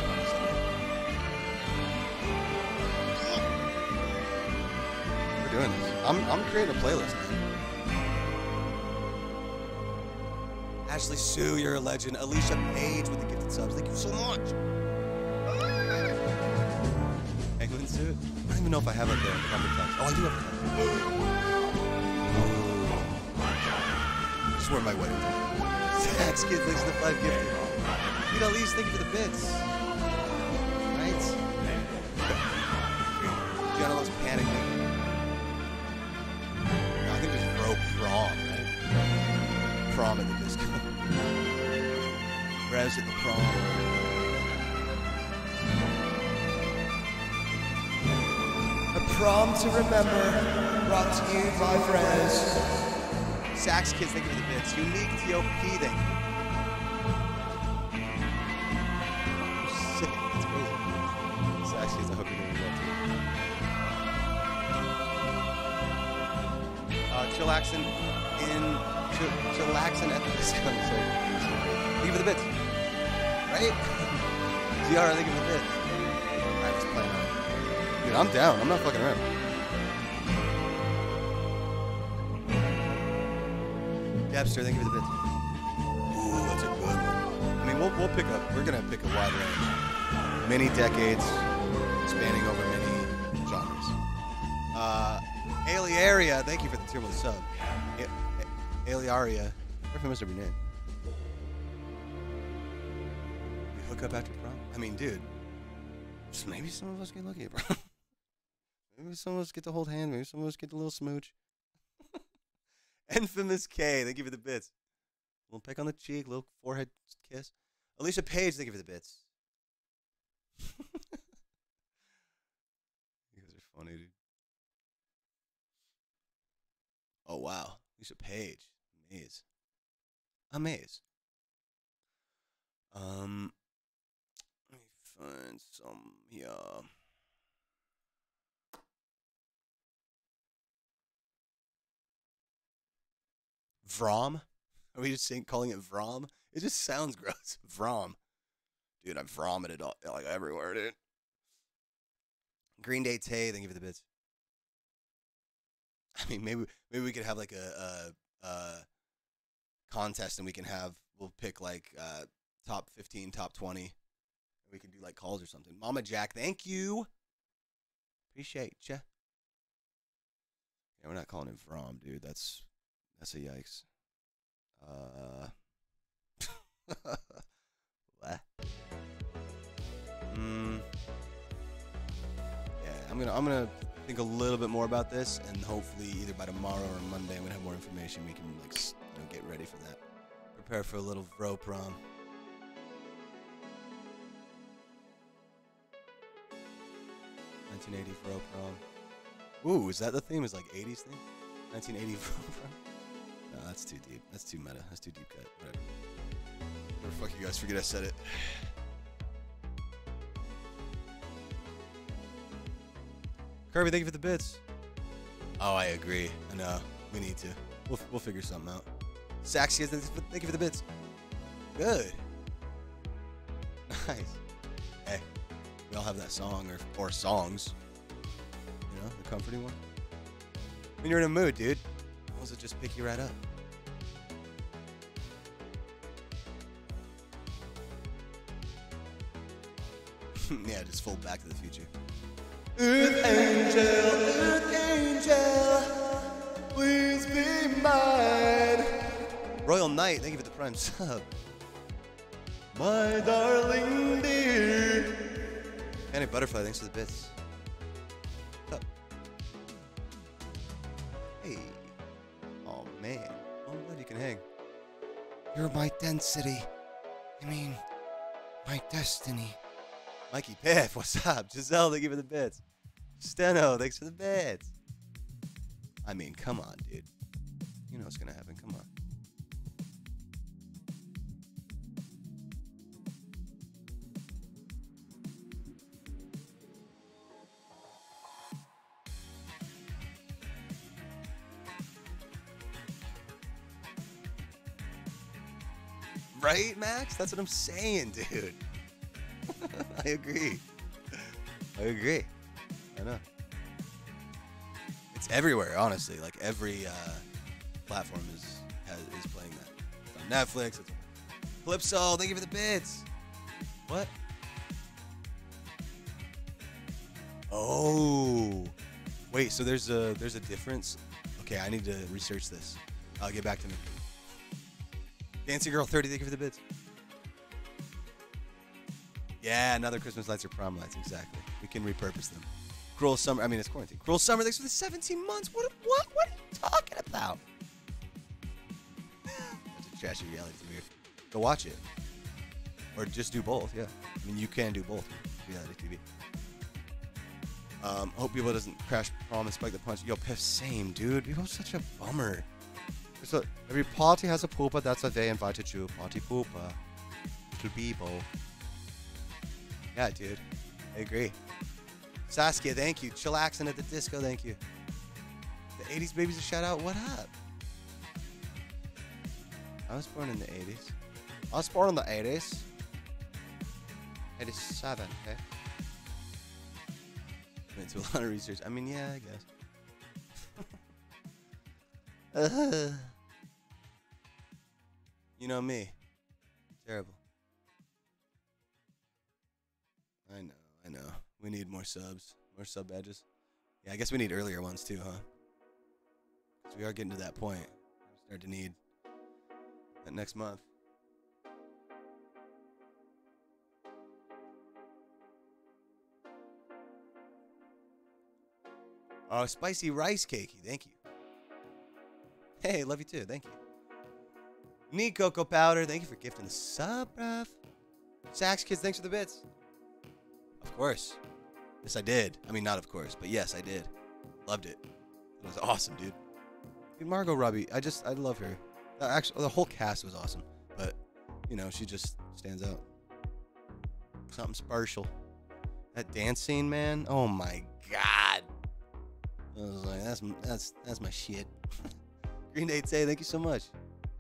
we're doing this. I'm I'm creating a playlist, man. Ashley Sue, you're a legend. Alicia Page with the gifted subs. Thank you so much. Penguin suit? I don't even know if I have like a number tux. Oh, I do have a This is where my wedding is. Sax Kid, thanks for the five gifted. Dude, Elise, thank you for the bits. Right? Gianna looks panicking. No, I think there's bro prom, right? Prom at the disco. Rez at the prom. A prom to remember, brought to you by Rez. Sax Kids, thank you for the bits. Unique T O P, thank you. Sick, that's crazy. Sax Kids, I hope you're doing well too. Uh, Chillaxin in Chill, Chillaxin at the disco. Sorry. Thank you for the bits. Right? G R, thank you for the bits. Alright, let's play now. Dude, I'm down. I'm not fucking around. Gabster, thank you for the bits. Ooh, that's a good one. I mean, we'll, we'll pick up, we're going to pick a wide range. Many decades, spanning over many genres. Uh, Aliaria, thank you for the tier one sub. A- A- Aliaria, where from Mister Brunette? We hook up after prom? I mean, dude, just maybe some of us get lucky, bro. Maybe some of us get to hold hand, maybe some of us get a little smooch. Infamous K, thank you for the bits. A little peck on the cheek, little forehead kiss. Alicia Page, thank you for the bits. You guys are funny, dude. Oh, wow. Alicia Page. Amaze. Amaze. Um, let me find some here. Vrom? Are we just saying, calling it Vrom? It just sounds gross. Vrom. Dude, I vomited all, like everywhere, dude. Green Day Tay, thank you for the bits. I mean, maybe maybe we could have like a, a, a contest, and we can have, we'll pick like uh, top fifteen, top twenty. We can do like calls or something. Mama Jack, thank you. Appreciate ya. Yeah, we're not calling it Vrom, dude. That's that's a yikes. Uh. What? Hmm. Yeah, I'm gonna I'm gonna think a little bit more about this, and hopefully either by tomorrow or Monday I'm gonna have more information. We can like you know, get ready for that. Prepare for a little bro prom. nineteen eighty bro prom. Ooh, is that the theme? Is like eighties thing? nineteen eighty bro prom. No, that's too deep. That's too meta. That's too deep cut. Whatever. Or fuck you guys, forget I said it. Kirby, thank you for the bits. Oh, I agree. I know. We need to. We'll, we'll figure something out. Saxy, thank you for the bits. Good. Nice. Hey, we all have that song or, or songs. You know, the comforting one. When you're in a mood, dude, those will just pick you right up. Yeah, just fold Back to the Future. Earth Angel, Earth Angel, please be mine. Royal Knight, thank you for the prime sub. My darling dear. Panic Butterfly, thanks for the bits. What's up? Hey. Oh, man. Oh, I'm glad you can hang. You're my density. I mean, my destiny. Mikey Piff, what's up? Giselle, thank you for the bits. Steno, thanks for the bits. I mean, come on, dude. You know what's gonna happen. Come on. Right, Max? That's what I'm saying, dude. I agree. I agree. I know. It's everywhere, honestly. Like every uh, platform is has, is playing that. It's on Netflix. It's on Calypso. Thank you for the bits. What? Oh, wait. So there's a there's a difference. Okay, I need to research this. I'll get back to me. Dancing Girl thirty. Thank you for the bits. Yeah, another Christmas lights or prom lights. Exactly. We can repurpose them. Cruel Summer. I mean, it's quarantine. Cruel Summer. Thanks for the seventeen months. What? What? What are you talking about? That's a trashy reality T V. Go watch it, or just do both. Yeah. I mean, you can do both. Reality T V. Um, hope people doesn't crash prom and spike the punch. Yo, Piff, same, dude. People's such a bummer. So every party has a pooper. That's why they invited you. Party pooper. Little people. Yeah, dude. I agree. Saskia, thank you. Chillaxing at the disco, thank you. The eighties babies a shout out. What up? I was born in the eighties. I was born in the eighties. eighty-seven, okay? Went to a lot of research. I mean, yeah, I guess. uh, you know me. Terrible. I know, I know. We need more subs, more sub badges. Yeah, I guess we need earlier ones too, huh? Because we are getting to that point. We start to need that next month. Oh, spicy rice cakey. Thank you. Hey, love you too. Thank you. Need cocoa powder. Thank you for gifting the sub, bruv. Sax Kids, thanks for the bits. Of course. Yes, I did. I mean, not of course, but yes, I did. Loved it. It was awesome, dude. Dude, Margot Robbie, I just, I love her. Uh, actually, the whole cast was awesome, but, you know, she just stands out. Something special. That dance scene, man. Oh my God. I was like, that's that's that's my shit. Green Day say, thank you so much.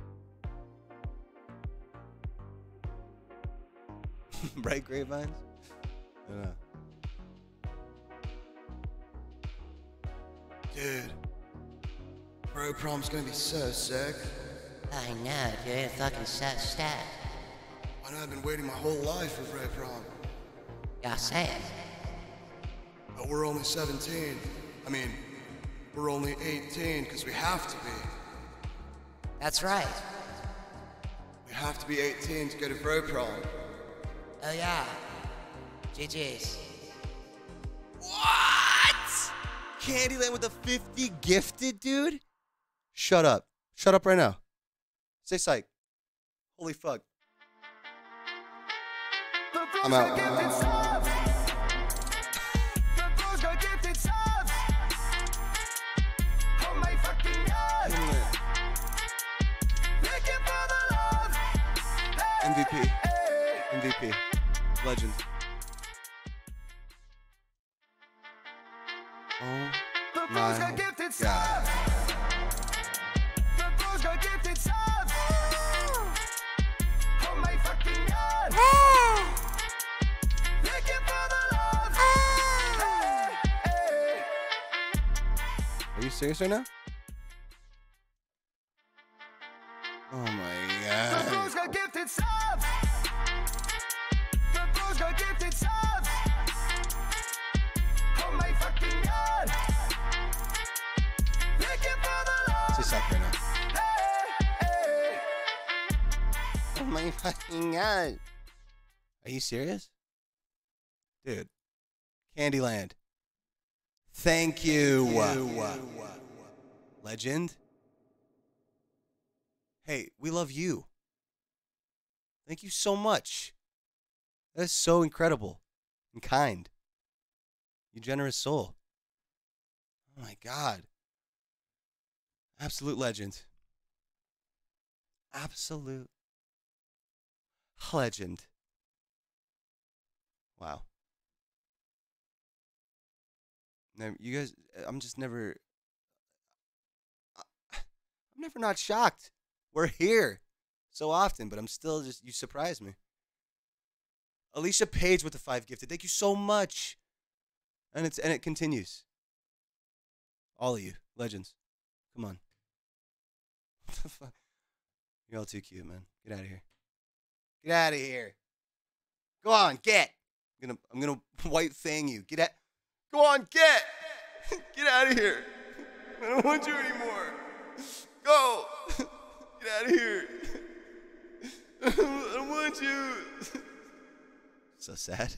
Bright grapevines. Yeah. Dude, bro prom's gonna be so sick. I know, dude. It's fucking so stoked. I know I've been waiting my whole life for bro prom. Y'all say it. But we're only seventeen. I mean, we're only eighteen because we have to be. That's right. We have to be eighteen to go to bro prom. Oh yeah. G G's. What? Candyland with the fifty gifted, dude? Shut up. Shut up right now. Say psych. Holy fuck. I'm out. M V P. M V P. Legend. Oh my God. Are you serious right now? Oh my God. The bros got gifted subs. The bros got gifted subs. Oh my fucking God. Looking for the love. Say suck right now. Hey, hey. Oh my fucking God. Are you serious? Dude. Candyland. Thank you. Thank you. Legend. Hey, we love you. Thank you so much. That is so incredible. and kind. You generous soul. Oh my God. Absolute legend. Absolute legend. Wow. Now, you guys, I'm just never, I'm never not shocked. We're here so often, but I'm still just, you surprise me. Alicia Page with the five gifted. Thank you so much. And it's and it continues. All of you, legends. Come on. What the fuck? You're all too cute, man. Get out of here. Get out of here. Go on, get. I'm gonna I'm gonna white fang you. Get out. Go on, get. Get out of here. I don't want you anymore. Go. Get out of here. I don't want you. So sad.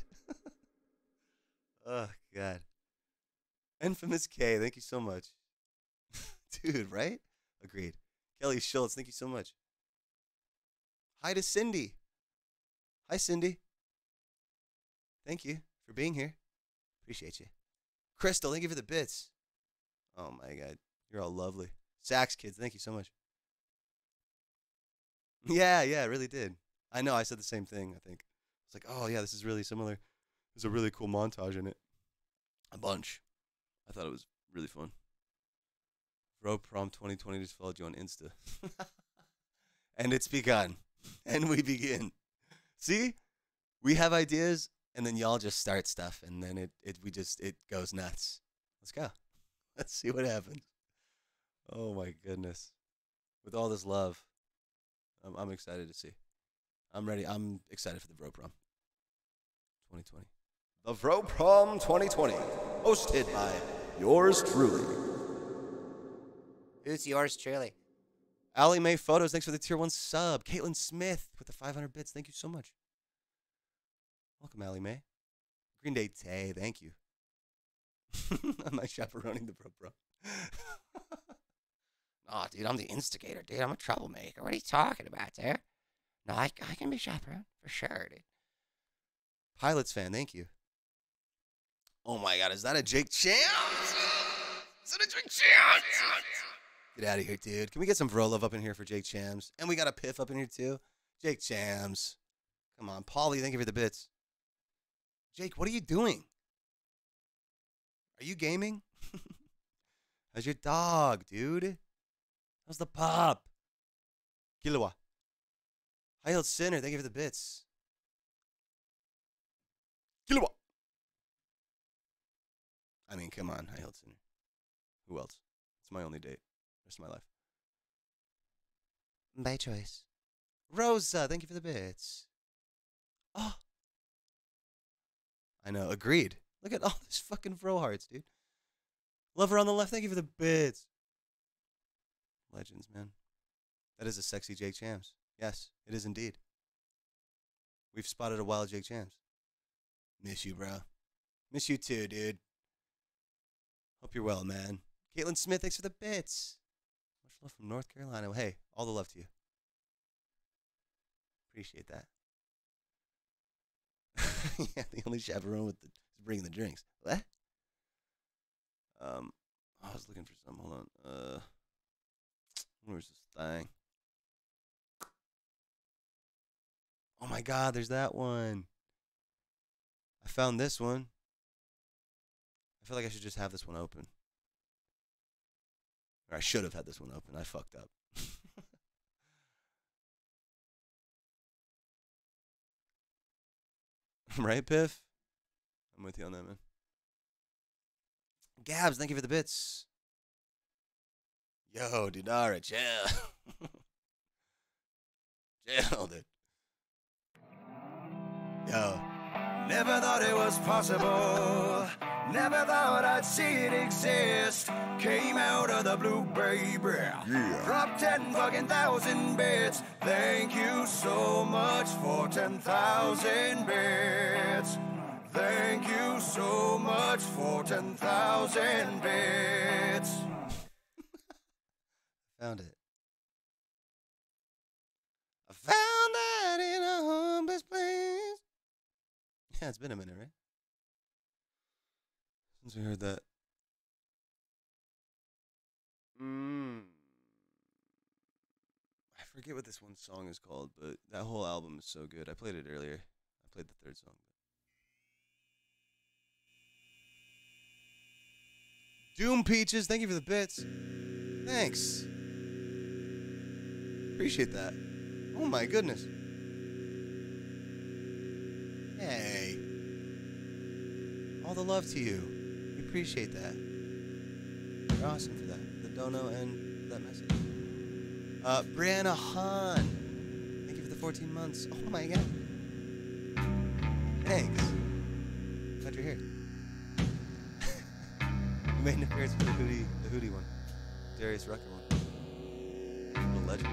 Oh, God. Infamous K, thank you so much. Dude, right? Agreed. Kelly Schultz, thank you so much. Hi to Cindy. Hi, Cindy. Thank you for being here. Appreciate you. Crystal, thank you for the bits. Oh, my God. You're all lovely. Sax Kids, thank you so much. Yeah, yeah, it really did. I know, I said the same thing, I think. It's like, oh, yeah, this is really similar. There's a really cool montage in it. A bunch. I thought it was really fun. Bro Prom twenty twenty just followed you on Insta. And it's begun. And we begin. See? We have ideas, and then y'all just start stuff, and then it, it we just it goes nuts. Let's go. Let's see what happens. Oh my goodness. With all this love, I'm, I'm excited to see. I'm ready. I'm excited for the Bro Prom twenty twenty. The Bro Prom twenty twenty, hosted by yours truly. Who's yours truly? Allie Mae Photos, thanks for the tier one sub. Caitlin Smith with the five hundred bits, thank you so much. Welcome, Allie Mae. Green Day Tay, thank you. Am I chaperoning the Bro Prom? Oh, dude, I'm the instigator, dude. I'm a troublemaker. What are you talking about there? No, I, I can be chaperone for sure, dude. Pilots fan, thank you. Oh my God, is that a Jake Chams? Is that a Jake Chams? Get out of here, dude. Can we get some Vrolov up in here for Jake Chams? And we got a Piff up in here too. Jake Chams. Come on, Paulie, thank you for the bits. Jake, what are you doing? Are you gaming? How's your dog, dude? How's the pup? Kilowa. High-Heeled Sinner, thank you for the bits. Kilowa. I mean, come on, High-Heeled Sinner. Who else? It's my only date. Rest of my life. By choice. Rosa, thank you for the bits. Oh. I know, agreed. Look at all this fucking Vro hearts, dude. Lover on the left, thank you for the bits. Legends, man. That is a sexy Jake Chams. Yes, it is indeed. We've spotted a wild Jake Chams. Miss you, bro. Miss you too, dude. Hope you're well, man. Caitlin Smith, thanks for the bits. Much love from North Carolina. Hey, all the love to you. Appreciate that. Yeah, the only chaperone with the is bringing the drinks. What? Um, I was looking for some. Hold on. Uh, where's this thing? Oh my God, there's that one. I found this one. I feel like I should just have this one open. Or I should have had this one open. I fucked up. Right, Piff? I'm with you on that, man. Gabs, thank you for the bits. Yo, Dudara, chill. Chill, dude. Yo. Never thought it was possible. Never thought I'd see it exist. Came out of the blue, baby. Yeah. Dropped ten fucking thousand bits. Thank you so much for ten thousand bits. Thank you so much for ten thousand bits. Found it. I found that in a humblest place. Yeah, it's been a minute, right? Once we heard that. Mm. I forget what this one song is called, but that whole album is so good. I played it earlier. I played the third song. Doom Peaches, thank you for the bits. Thanks. Appreciate that. Oh my goodness. Hey. All the love to you. We appreciate that. You're awesome for that. The dono and that message. Uh, Brianna Hahn. Thank you for the fourteen months. Oh my god. Thanks. Glad you're here. You made an appearance with the Hootie, the Hootie one. Darius Rucker one. What a legend.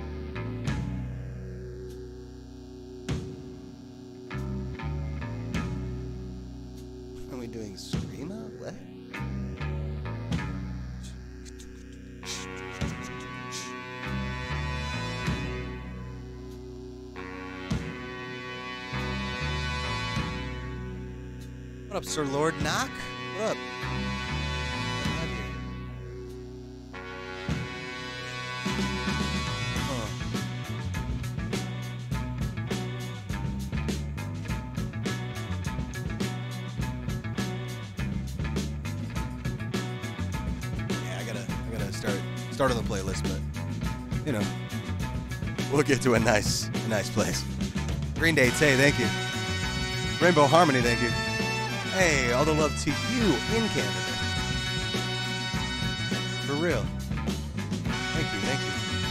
Are we doing Screamo? What? What up, Sir Lord Knock? What up? Start on the playlist, but you know, we'll get to a nice, a nice place. Green Day, say thank you. Rainbow Harmony, thank you. Hey, all the love to you in Canada. For real. Thank you, thank you.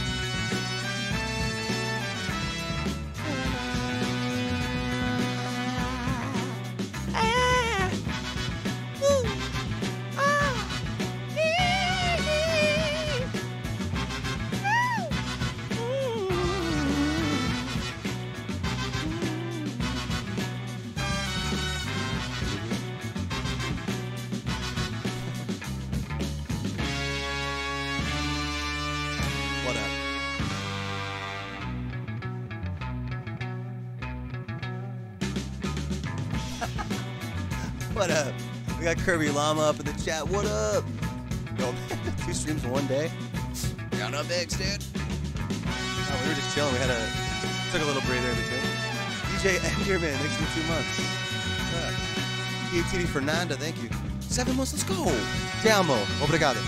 What up? We got Kirby Llama up in the chat. What up? Yo, man, two streams in one day. Count up bigs, dude. Oh, we were just chilling. We had a took a little breather in between. D J Enderman, thanks for two months. P A T D Fernanda, thank you. Seven months, let's go. Te amo. Obrigado.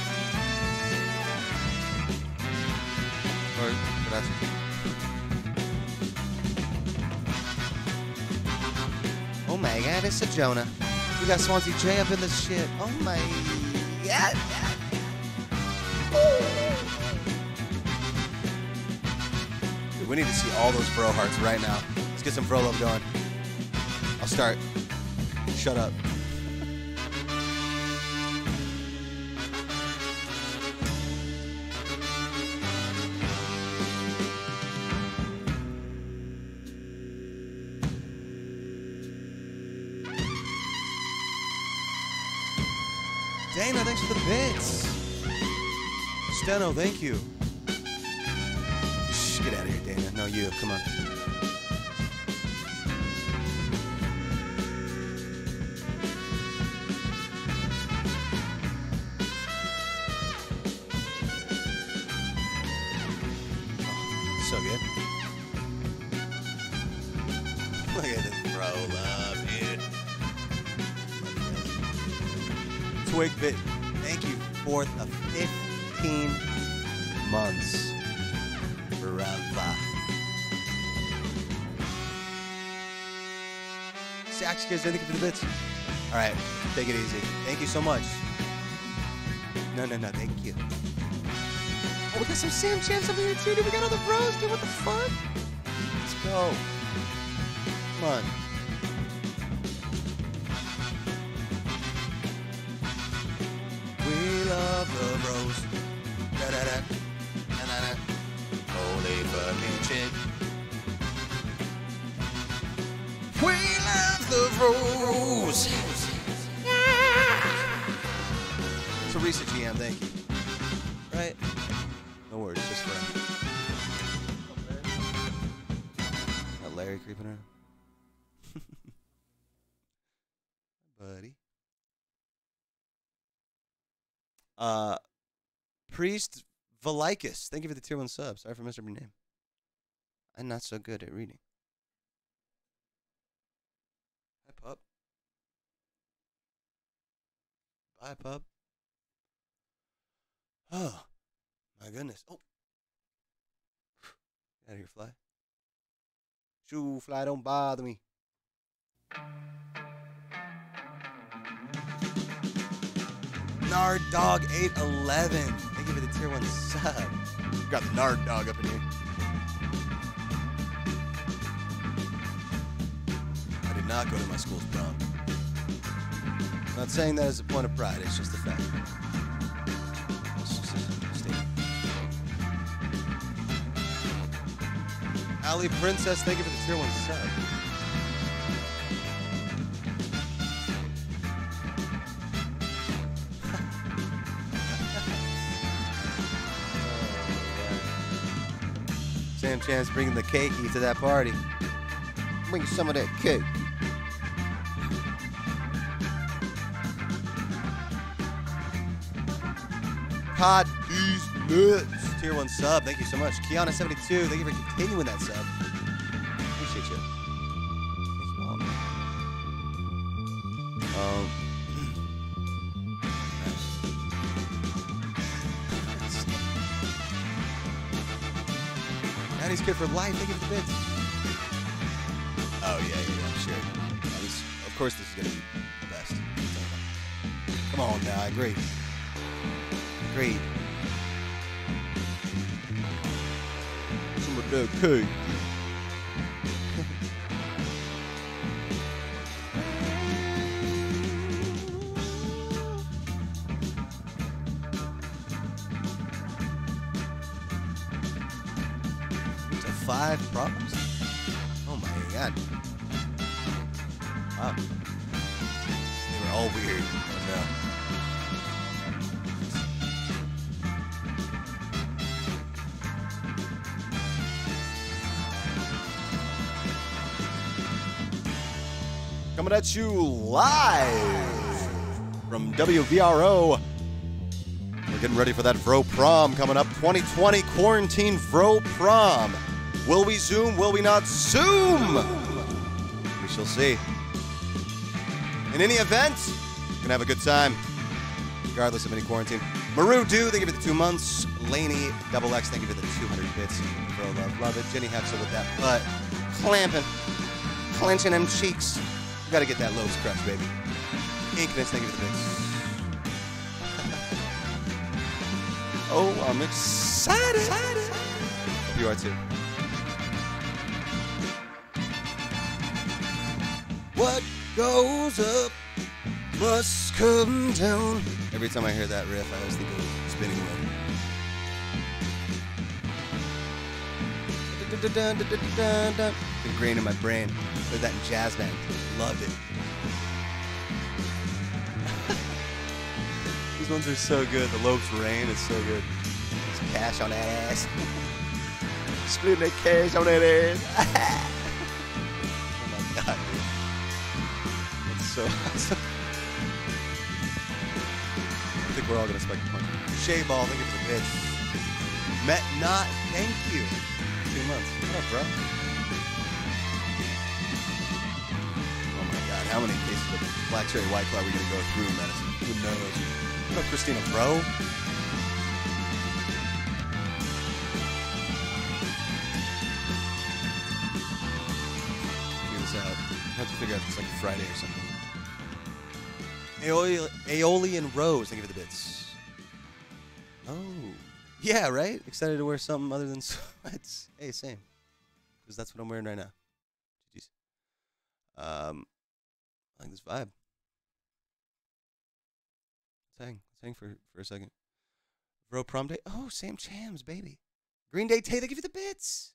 Or, gracias. Oh my god, it's a Jonah. We got Swansea J up in this shit. Oh my god. Dude, we need to see all those bro hearts right now. Let's get some bro love going. I'll start. Shut up. Dana, thanks for the bits. Steno, thank you. Shh, get out of here, Dana. No, you. Come on. Oh, so good. Look at this bro love, dude. Twigbit, thank you for the fifteen months. Brava. Sax kids, thank you for the bits. All right, take it easy. Thank you so much. No, no, no, thank you. Oh, we got some Sam Champs over here too, dude. We got all the bros, dude. What the fuck? Let's go. Come on. We love the bros. Da da da. Da da da. Holy fucking shit. We love the bros. Teresa G M, thank you. Right? No worries, just for got Larry creeping around. Buddy. Uh, Priest Valicus, thank you for the tier one sub. Sorry for messing up your name. I'm not so good at reading. Hi, pup. Bye, pup. Oh, my goodness. Oh. Get out of here, fly. Shoo, fly, don't bother me. Nard Dog eight eleven. Thank you for the tier one sub. Got the Nard Dog up in here. I did not go to my school's prom. I'm not saying that as a point of pride, it's just a fact. It's just a statement. Ali Princess, thank you for the tier one sub. Sam Chan's bringing the cakey to that party. Bring some of that cake. Cod these nuts. Tier one sub. Thank you so much. Kiana seventy-two. Thank you for continuing that sub. Appreciate you. Thank you all. Um. Daddy's Kid for life. Thank you for the bits. Oh yeah, yeah, yeah. I'm sure. Yeah, this, of course, this is gonna be the best. Come on now. I agree. Agreed. Some of that cake. So five problems? Oh my god. Wow. They were all weird. Oh no. Coming at you live from W V R O. We're getting ready for that Vro Prom coming up. twenty twenty Quarantine Vro Prom. Will we Zoom? Will we not Zoom? We shall see. In any event, we're gonna have a good time, regardless of any quarantine. Maru Do, thank you for the two months. Laney Double X, thank you for the two hundred bits. Bro, love, love it. Jenny Hexel with that butt clamping, clenching them cheeks. You gotta get that Lowe's crutch, baby. Inkness, thank you for the bits. Oh, I'm excited. Hope you are too. What goes up must come down. Every time I hear that riff, I always think of Spinning Wheel. Ingrained in my brain. Heard that in jazz band. Loved it. These ones are so good. The Lopes Rain is so good. There's cash on that ass. Split that cash on that ass. Oh my god, dude. That's so awesome. I think we're all gonna spike the punch. Shea Ball, thank you for the bitch. Met Not, thank you. Two months. What up, bro? Oh my god, how many cases of Black Cherry White Claw are we gonna go through, Madison? Who knows? What up, Christina, bro? Figure this out. I have to figure out if it's like Friday or something. Aeoli Aeolian Rose, thank you for the bits. Oh. Yeah, right? Excited to wear something other than sweats. Hey, same. Because that's what I'm wearing right now. Jeez. Um, I like this vibe. Let's hang. Let's hang for, for a second. Bro, prom day. Oh, Sam Chams, baby. Green Day Tay, they give you the bits.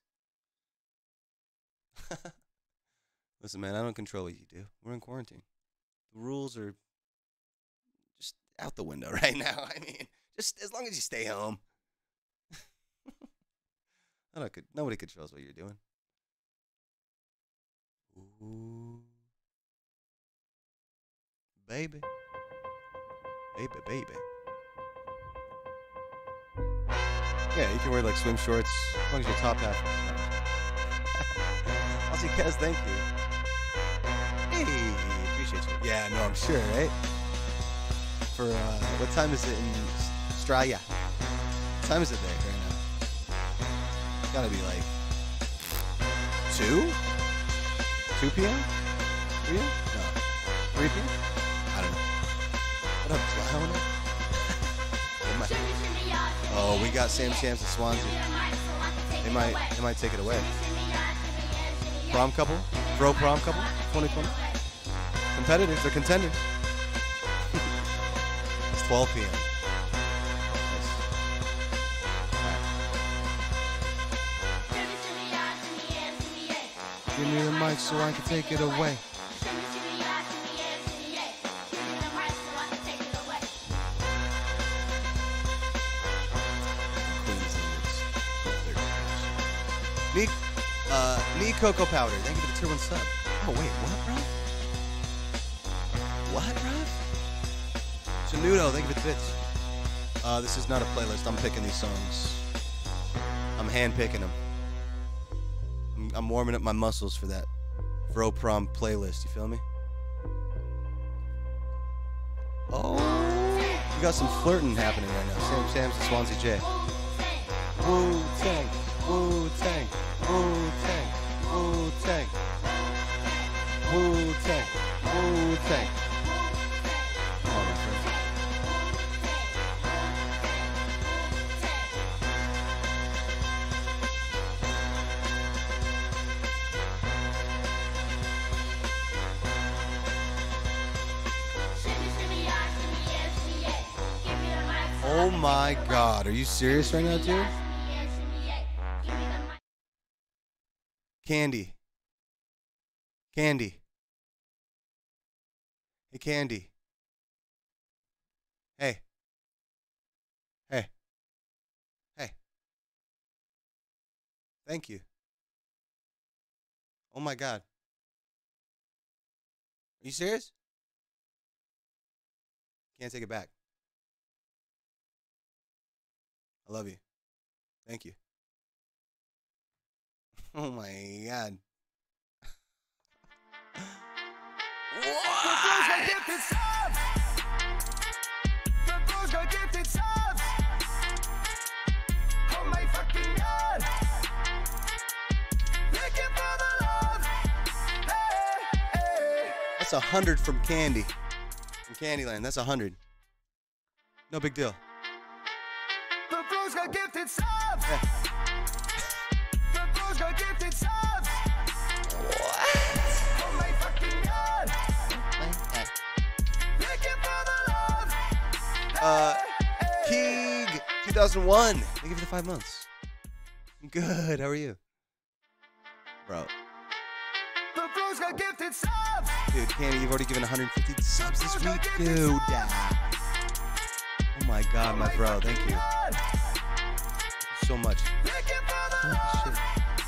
Listen, man, I don't control what you do. We're in quarantine. The rules are just out the window right now. I mean, just as long as you stay home. I don't, nobody controls what you're doing. Ooh. Baby. Baby, baby. Yeah, you can wear like swim shorts as long as your top half. Aussie Kez, thank you. Hey, appreciate you. Yeah, no, I'm sure, right? For uh, what time is it in Australia? What time is it there right now? It's gotta be like two? two p m? three p m? No. three p m? I don't know. What up, Clown? Oh, we got Sam Shams and Swansea. They might, they might take it away. Prom couple? Bro prom couple? twenty twenty? Competitors, they're contenders. It's twelve p m Nice. Right. Give me the mic so I can take it away. Need, uh, need cocoa powder. Thank you for the tier one sub. Oh, wait, what, bro? What, bro? Chanudo, thank you for the bits. Uh, this is not a playlist. I'm picking these songs. I'm hand picking them. I'm, I'm warming up my muscles for that Bro Prom playlist. You feel me? Oh, you got some flirting happening right now. Sam Shams and Swansea J. Wu-Tang, Wu-Tang, Wu-Tang, Wu-Tang, Wu-Tang, Wu-Tang. Come on, my friend. Oh my God, are you serious right now, dude? Candy. Candy. Hey, Candy. Hey. Hey. Hey. Thank you. Oh my God. Are you serious? Can't take it back. I love you. Thank you. Oh my God. Oh my fucking God. Looking for the love. Hey, hey. That's a hundred from Candy. From Candyland. That's a hundred. No big deal. The bros got gifted subs. Yeah. The bros got gifted subs. What? Oh my fucking God. Looking for the love. Uh, Keeg, two thousand one. Thank you for the five months. Good. How are you? Bro. The bros got gifted subs. Dude, Candy, you've already given one hundred fifty subs this week. Dude. Oh my God, my bro. Thank you. Thank you so much. Holy shit.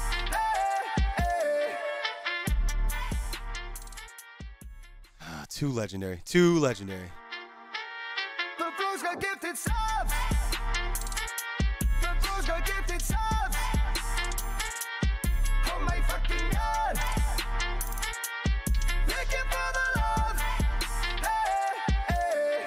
Ah, too legendary. Too legendary. The bros got gifted subs. The bros got gifted subs. Oh my fucking God. Looking for the love. Hey, hey.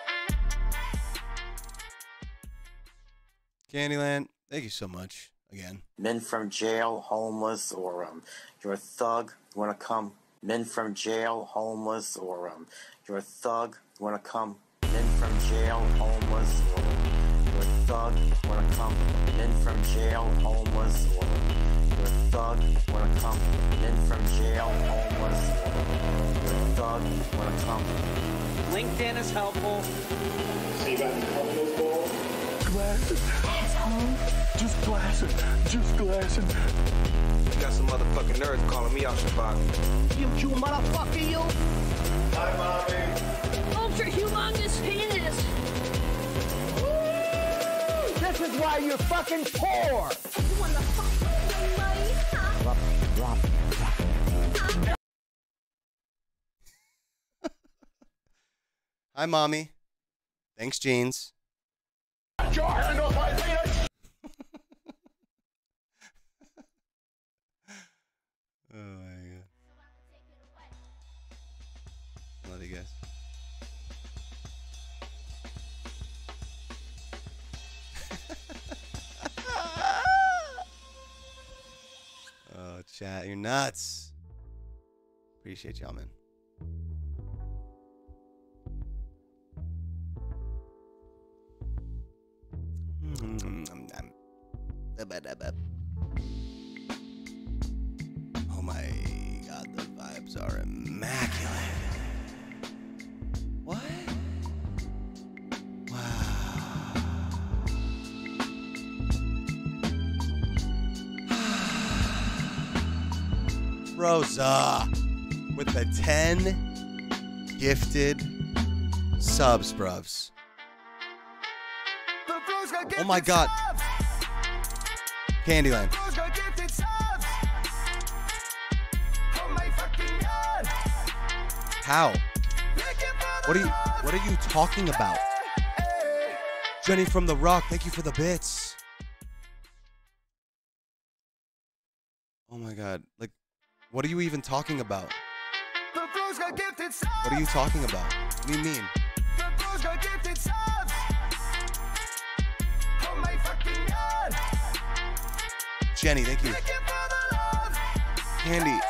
Candyland, thank you so much again. Men from jail, homeless, or um, you're a thug, you wanna come? Men from jail, homeless, or um, you're a thug, you wanna come? Men from jail, homeless, or you're a thug, you wanna come? Men from jail, homeless, or you're a thug, you wanna come? Men from jail, homeless, or you're a thug, you wanna come? LinkedIn is helpful. Glasses. Just glasses. Just glasses. You got some motherfucking nerds calling me out Shabbat. You, you motherfucker, you. Hi, mommy. Ultra humongous penis. This is why you're fucking poor. You wanna fuck somebody, huh? Hi, Mommy. Thanks, Jeans. Your hand off my penis. love you guys. Oh, chat, you're nuts. Appreciate y'all, man. Oh my god, the vibes are immaculate. What? Wow. Rosa with the ten gifted subs, bruvs. Oh my god. Candyland. How? What are you what are you talking about? Jenny from the Rock, thank you for the bits. Oh my god. Like, what are you even talking about? What are you talking about? What do you mean? Jenny, thank you. Candy.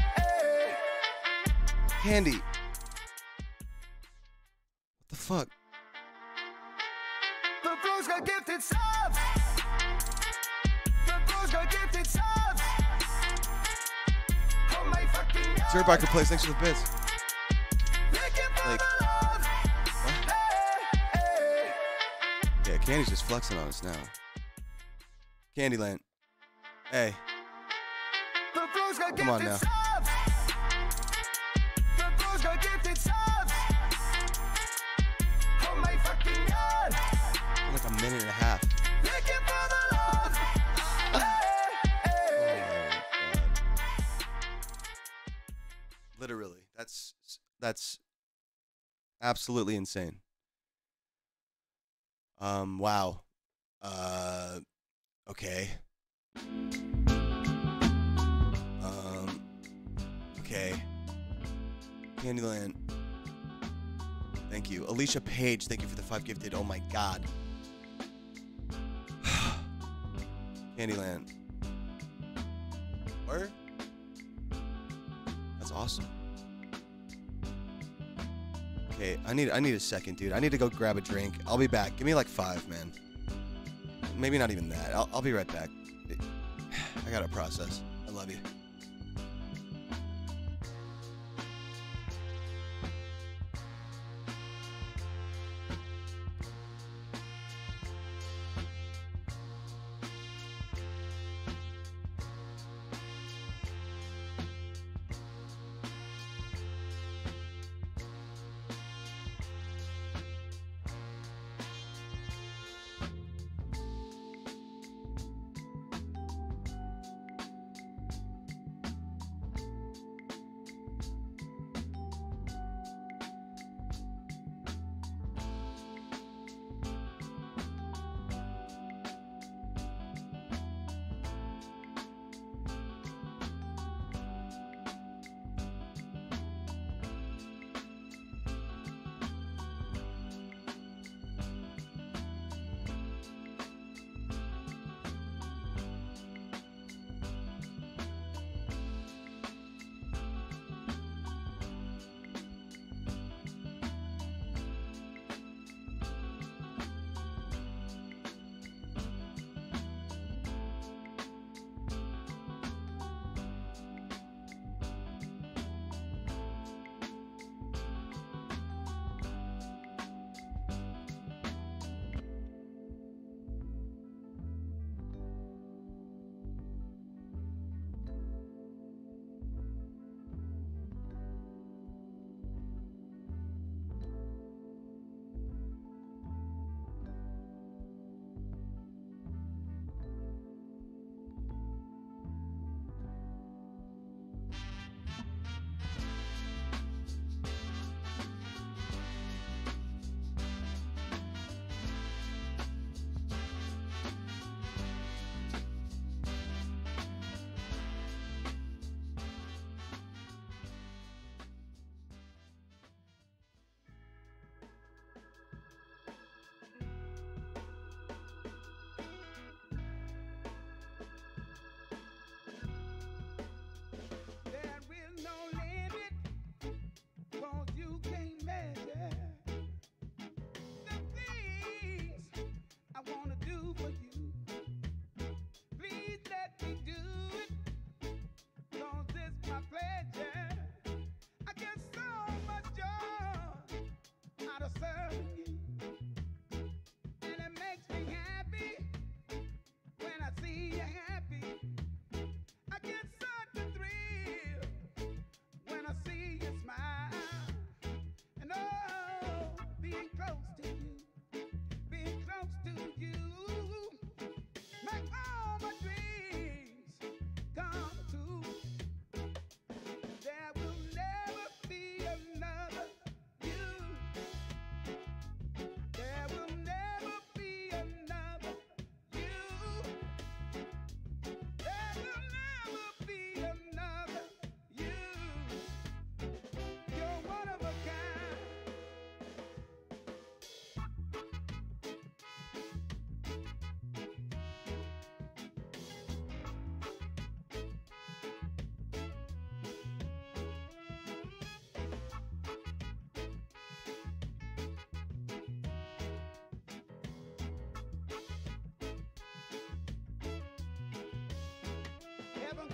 Candy. What the fuck? The bros got gifted subs. The bros got gifted subs. Oh my fucking god. Zero Biker Place, thanks for the bits. Like, what? Yeah, Candy's just flexing on us now. Candyland. Hey. Come on now. Like a minute and a half. Oh, literally. That's that's absolutely insane. Um, wow. Uh okay. Um, okay. Candyland. Thank you. Alicia Page, thank you for the five gifted. Oh my god. Candyland. Where? That's awesome. Okay, I need I need a second, dude. I need to go grab a drink. I'll be back. Give me like five, man. Maybe not even that. I'll, I'll be right back. I gotta process. I love you.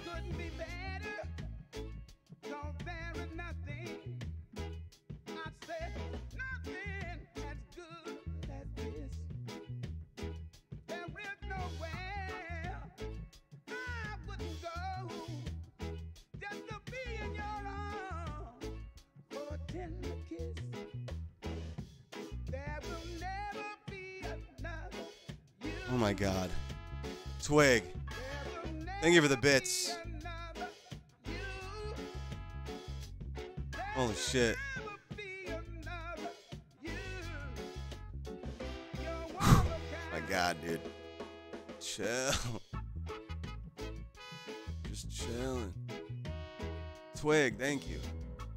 couldn't be better. No, there is nothing. I said nothing as good as this. There is nowhere I wouldn't go just to be in your arms for a tender kiss. There will never be another you. Oh my God. Twig. Thank you for the bits. Holy shit. My God, dude. Chill. Just chilling. Twig, thank you.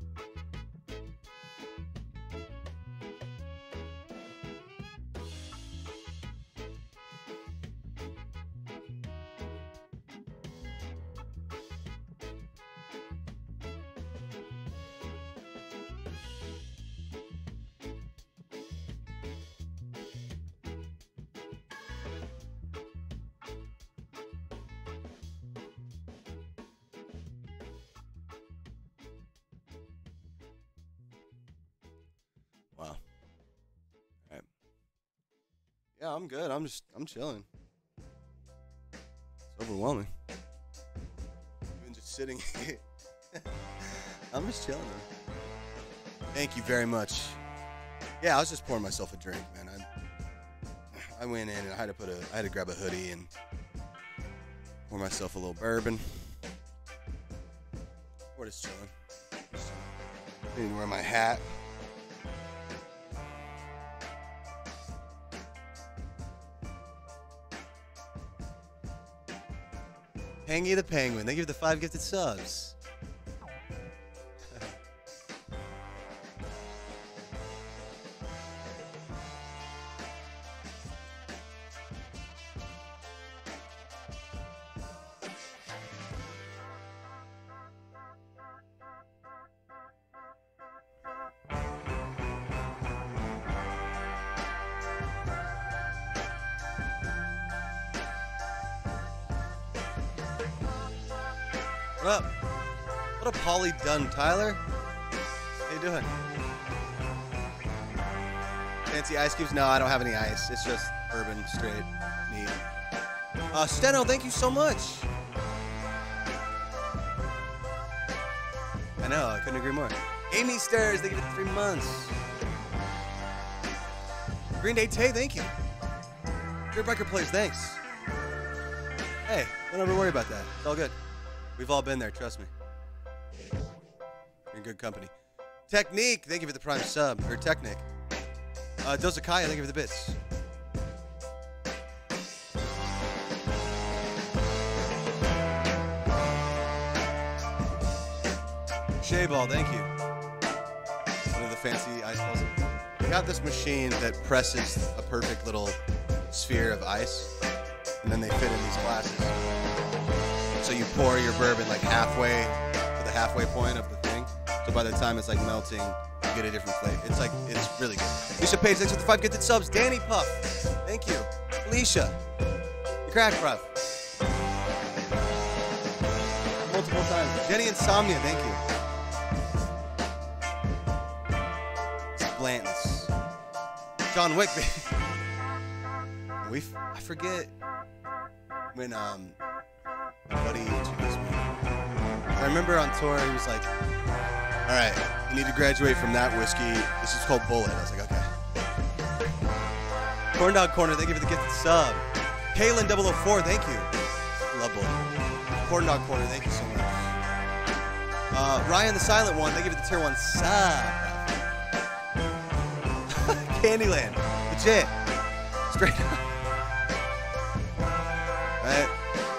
Wow. All right. Yeah, I'm good. I'm just, I'm chilling. It's overwhelming. Even just sitting here. I'm just chilling. Thank you very much. Yeah, I was just pouring myself a drink, man. I, I went in and I had to put a, I had to grab a hoodie and pour myself a little bourbon. Or just chilling. Just didn't wear my hat. Pangy the Penguin, thank you for the five gifted subs. What up? What up, Holly Dunn Tyler? How you doing? Fancy ice cubes? No, I don't have any ice. It's just bourbon, straight, neat. Uh, Steno, thank you so much. I know, I couldn't agree more. Amy Stairs, thank you for three months. Green Day Tay, thank you. Your Biker Plays, thanks. Hey, don't ever worry about that. It's all good. We've all been there, trust me. You're in good company. Technique, thank you for the prime sub, or Technic. Uh, Dosakaya, thank you for the bits. Shea Ball, thank you. One of the fancy ice balls. I got this machine that presses a perfect little sphere of ice, and then they fit in these glasses. So you pour your bourbon like halfway to the halfway point of the thing. So by the time it's like melting, you get a different flavor. It's like, it's really good. Lisa Page, thanks for the five gifted subs. Danny Puff, thank you. Felicia, you crack, bruv. Multiple times. Jenny Insomnia, thank you. It's Blanton's. John Wick, we, I forget when, um, my buddy introduced me. I remember on tour, he was like, all right, you need to graduate from that whiskey. This is called Bullet. I was like, okay. Corn Dog Corner, thank you for the gifted sub. Kaylin double oh four, thank you. Love Bullet. Corn Dog Corner, thank you so much. Uh, Ryan the Silent One, thank you for the tier one sub. Candyland, legit. Straight up. Right?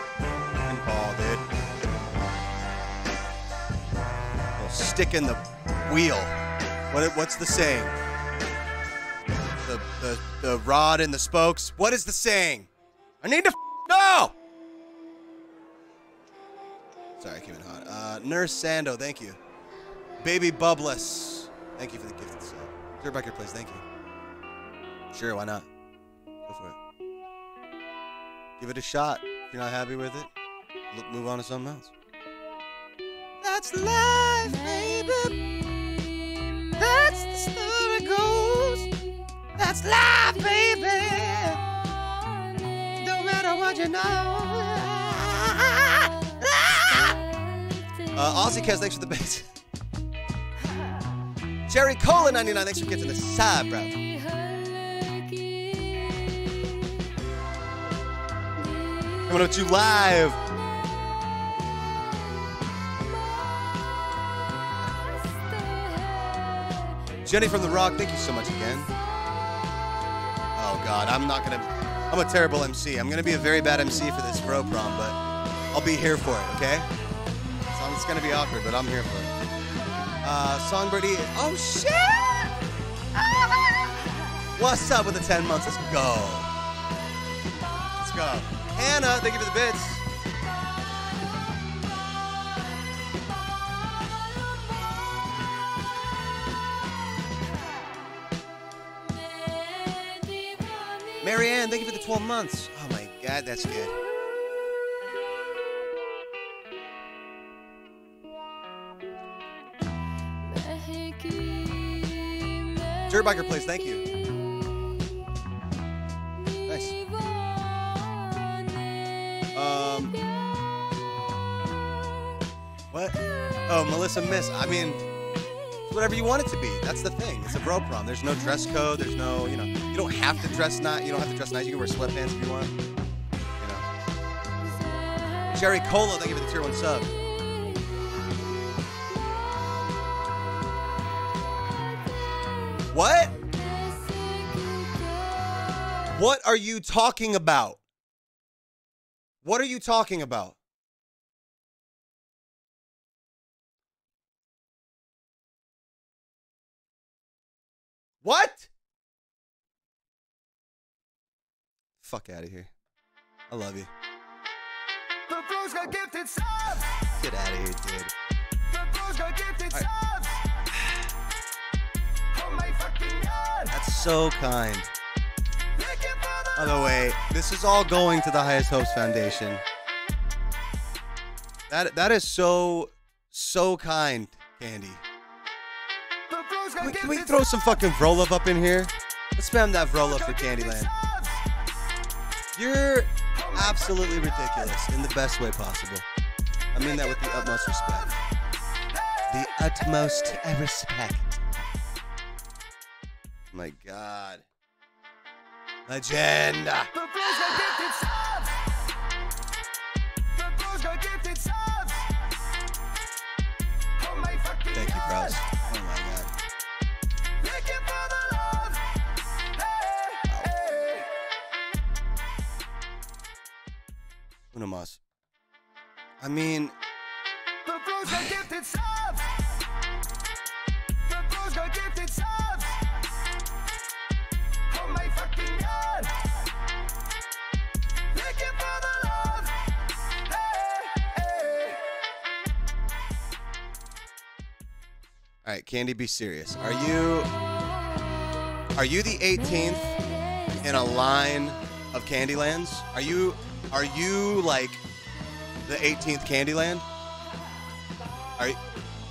Stick in the wheel. What? What's the saying? The, the the rod and the spokes. What is the saying? I need to f know. Sorry, I came in hot. Uh, Nurse Sando, thank you. Baby Bubbless, thank you for the gifted sub. Sure, back your place, thank you. Sure, why not? Go for it. Give it a shot. If you're not happy with it, look, move on to something else. That's life, baby. That's the story goes. That's life, baby. Don't matter what you know. Uh, Aussie Kez, thanks for the base. Cherry Cola ninety-nine, thanks for getting the side, bro. Coming up to you live. Jenny from The Rock, thank you so much again. Oh, God, I'm not going to... I'm a terrible M C. I'm going to be a very bad M C for this bro prom, but I'll be here for it, okay? So it's going to be awkward, but I'm here for it. Uh, Songbirdie... Oh, shit! What's up with the ten months? Let's go. Let's go. Hannah, thank you for the bits. Marianne, thank you for the twelve months. Oh my God, that's good. Dirt Biker Plays, thank you. Nice. Um. What? Oh, Melissa Miss. I mean, it's whatever you want it to be. That's the thing. It's a bro prom. There's no dress code. There's no, you know, you don't have to dress nice. You don't have to dress nice. You can wear sweatpants if you want. You know. Cherry Cola, thank you for the tier one sub. What? What are you talking about? What are you talking about? What? Fuck out of here. I love you. The bros got gifted subs. Get out of here, dude. The bros got gifted All right. subs. Oh my fucking God. That's so kind. By the way, this is all going to the Highest Hopes Foundation. That that is so so kind, Candy. Can we, can we throw some fucking Vrolov up in here? Let's spam that Vrolov for Candyland. You're absolutely ridiculous in the best way possible. I mean that with the utmost respect. The utmost respect. My God. Legend. The bros got gifted subs. The bros got gifted subs. Oh my fucking Thank you, God. bros. Oh my God. Looking for the love. Hey, hey. Uno mas. I mean, The bros got gifted subs. The bros got gifted subs. Oh my fucking God. Looking for the love. Hey, hey. all right, Candy, be serious. Are you are you the eighteenth in a line of Candylands? Are you are you like the eighteenth Candyland? Are you,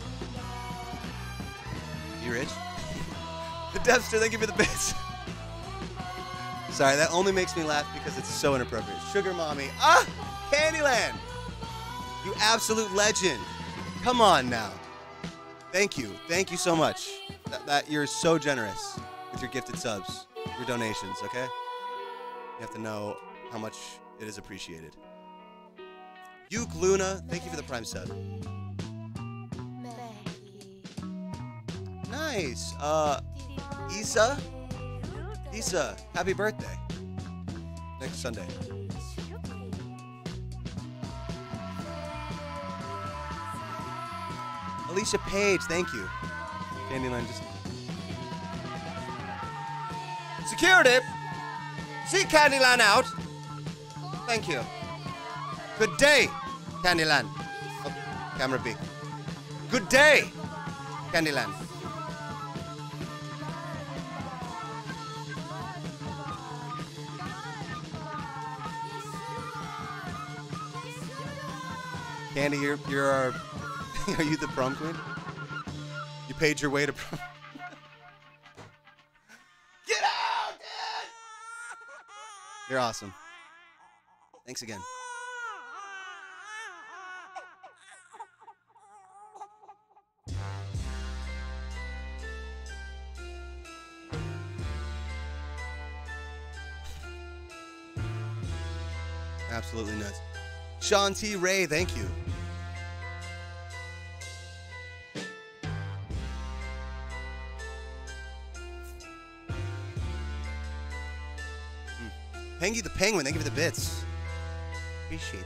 you rich? The Devster, thank you for the bits. Sorry, that only makes me laugh because it's so inappropriate. Sugar Mommy. Ah! Candyland! You absolute legend. Come on now. Thank you. Thank you so much. That, that you're so generous with your gifted subs, your donations, okay? You have to know how much it is appreciated. Uke Luna, thank you for the Prime sub. Nice. Uh, Issa? Issa, happy birthday. Next Sunday. Alicia Page, thank you. Candyland just... Security! See Candyland out! Thank you. Good day, Candyland. Oh, camera B. Good day, Candyland. Candy, you're, you're our Are you the prom queen? You paid your way to prom. Get out, dude! You're awesome. Thanks again. Absolutely nuts. Sean T. Ray, thank you. Mm. Pengy the Penguin, thank you for the bits. Appreciate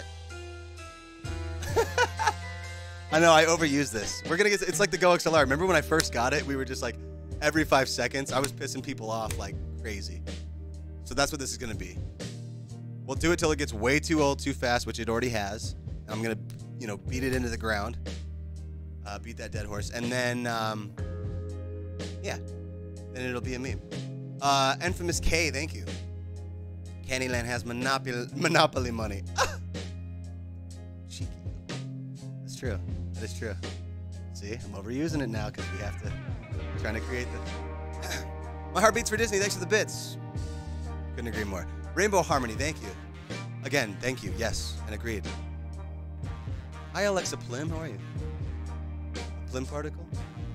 that. I know, I overuse this. We're gonna get, it's like the Go X L R. Remember when I first got it, we were just like, every five seconds, I was pissing people off like crazy. So that's what this is gonna be. We'll do it till it gets way too old, too fast, which it already has. I'm gonna, you know, beat it into the ground. Uh, beat that dead horse. And then, um, yeah. Then it'll be a meme. Uh, Infamous K, thank you. Candyland has monopoly, monopoly money. Ah! Cheeky. That's true. That is true. See, I'm overusing it now because we have to, we're trying to create the... My heart beats for Disney, thanks for the bits. Couldn't agree more. Rainbow Harmony, thank you. Again, thank you. Yes, and agreed. Hi, Alexa Plim. How are you? A Plim particle?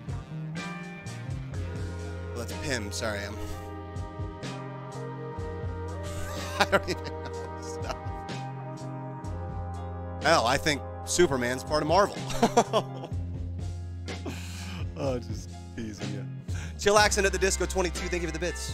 Well, that's Pim. Sorry, I'm... I don't even know. Stop. Hell, I think Superman's part of Marvel. Oh, just teasing you. Chillaxin at the Disco twenty-two. Thank you for the bits.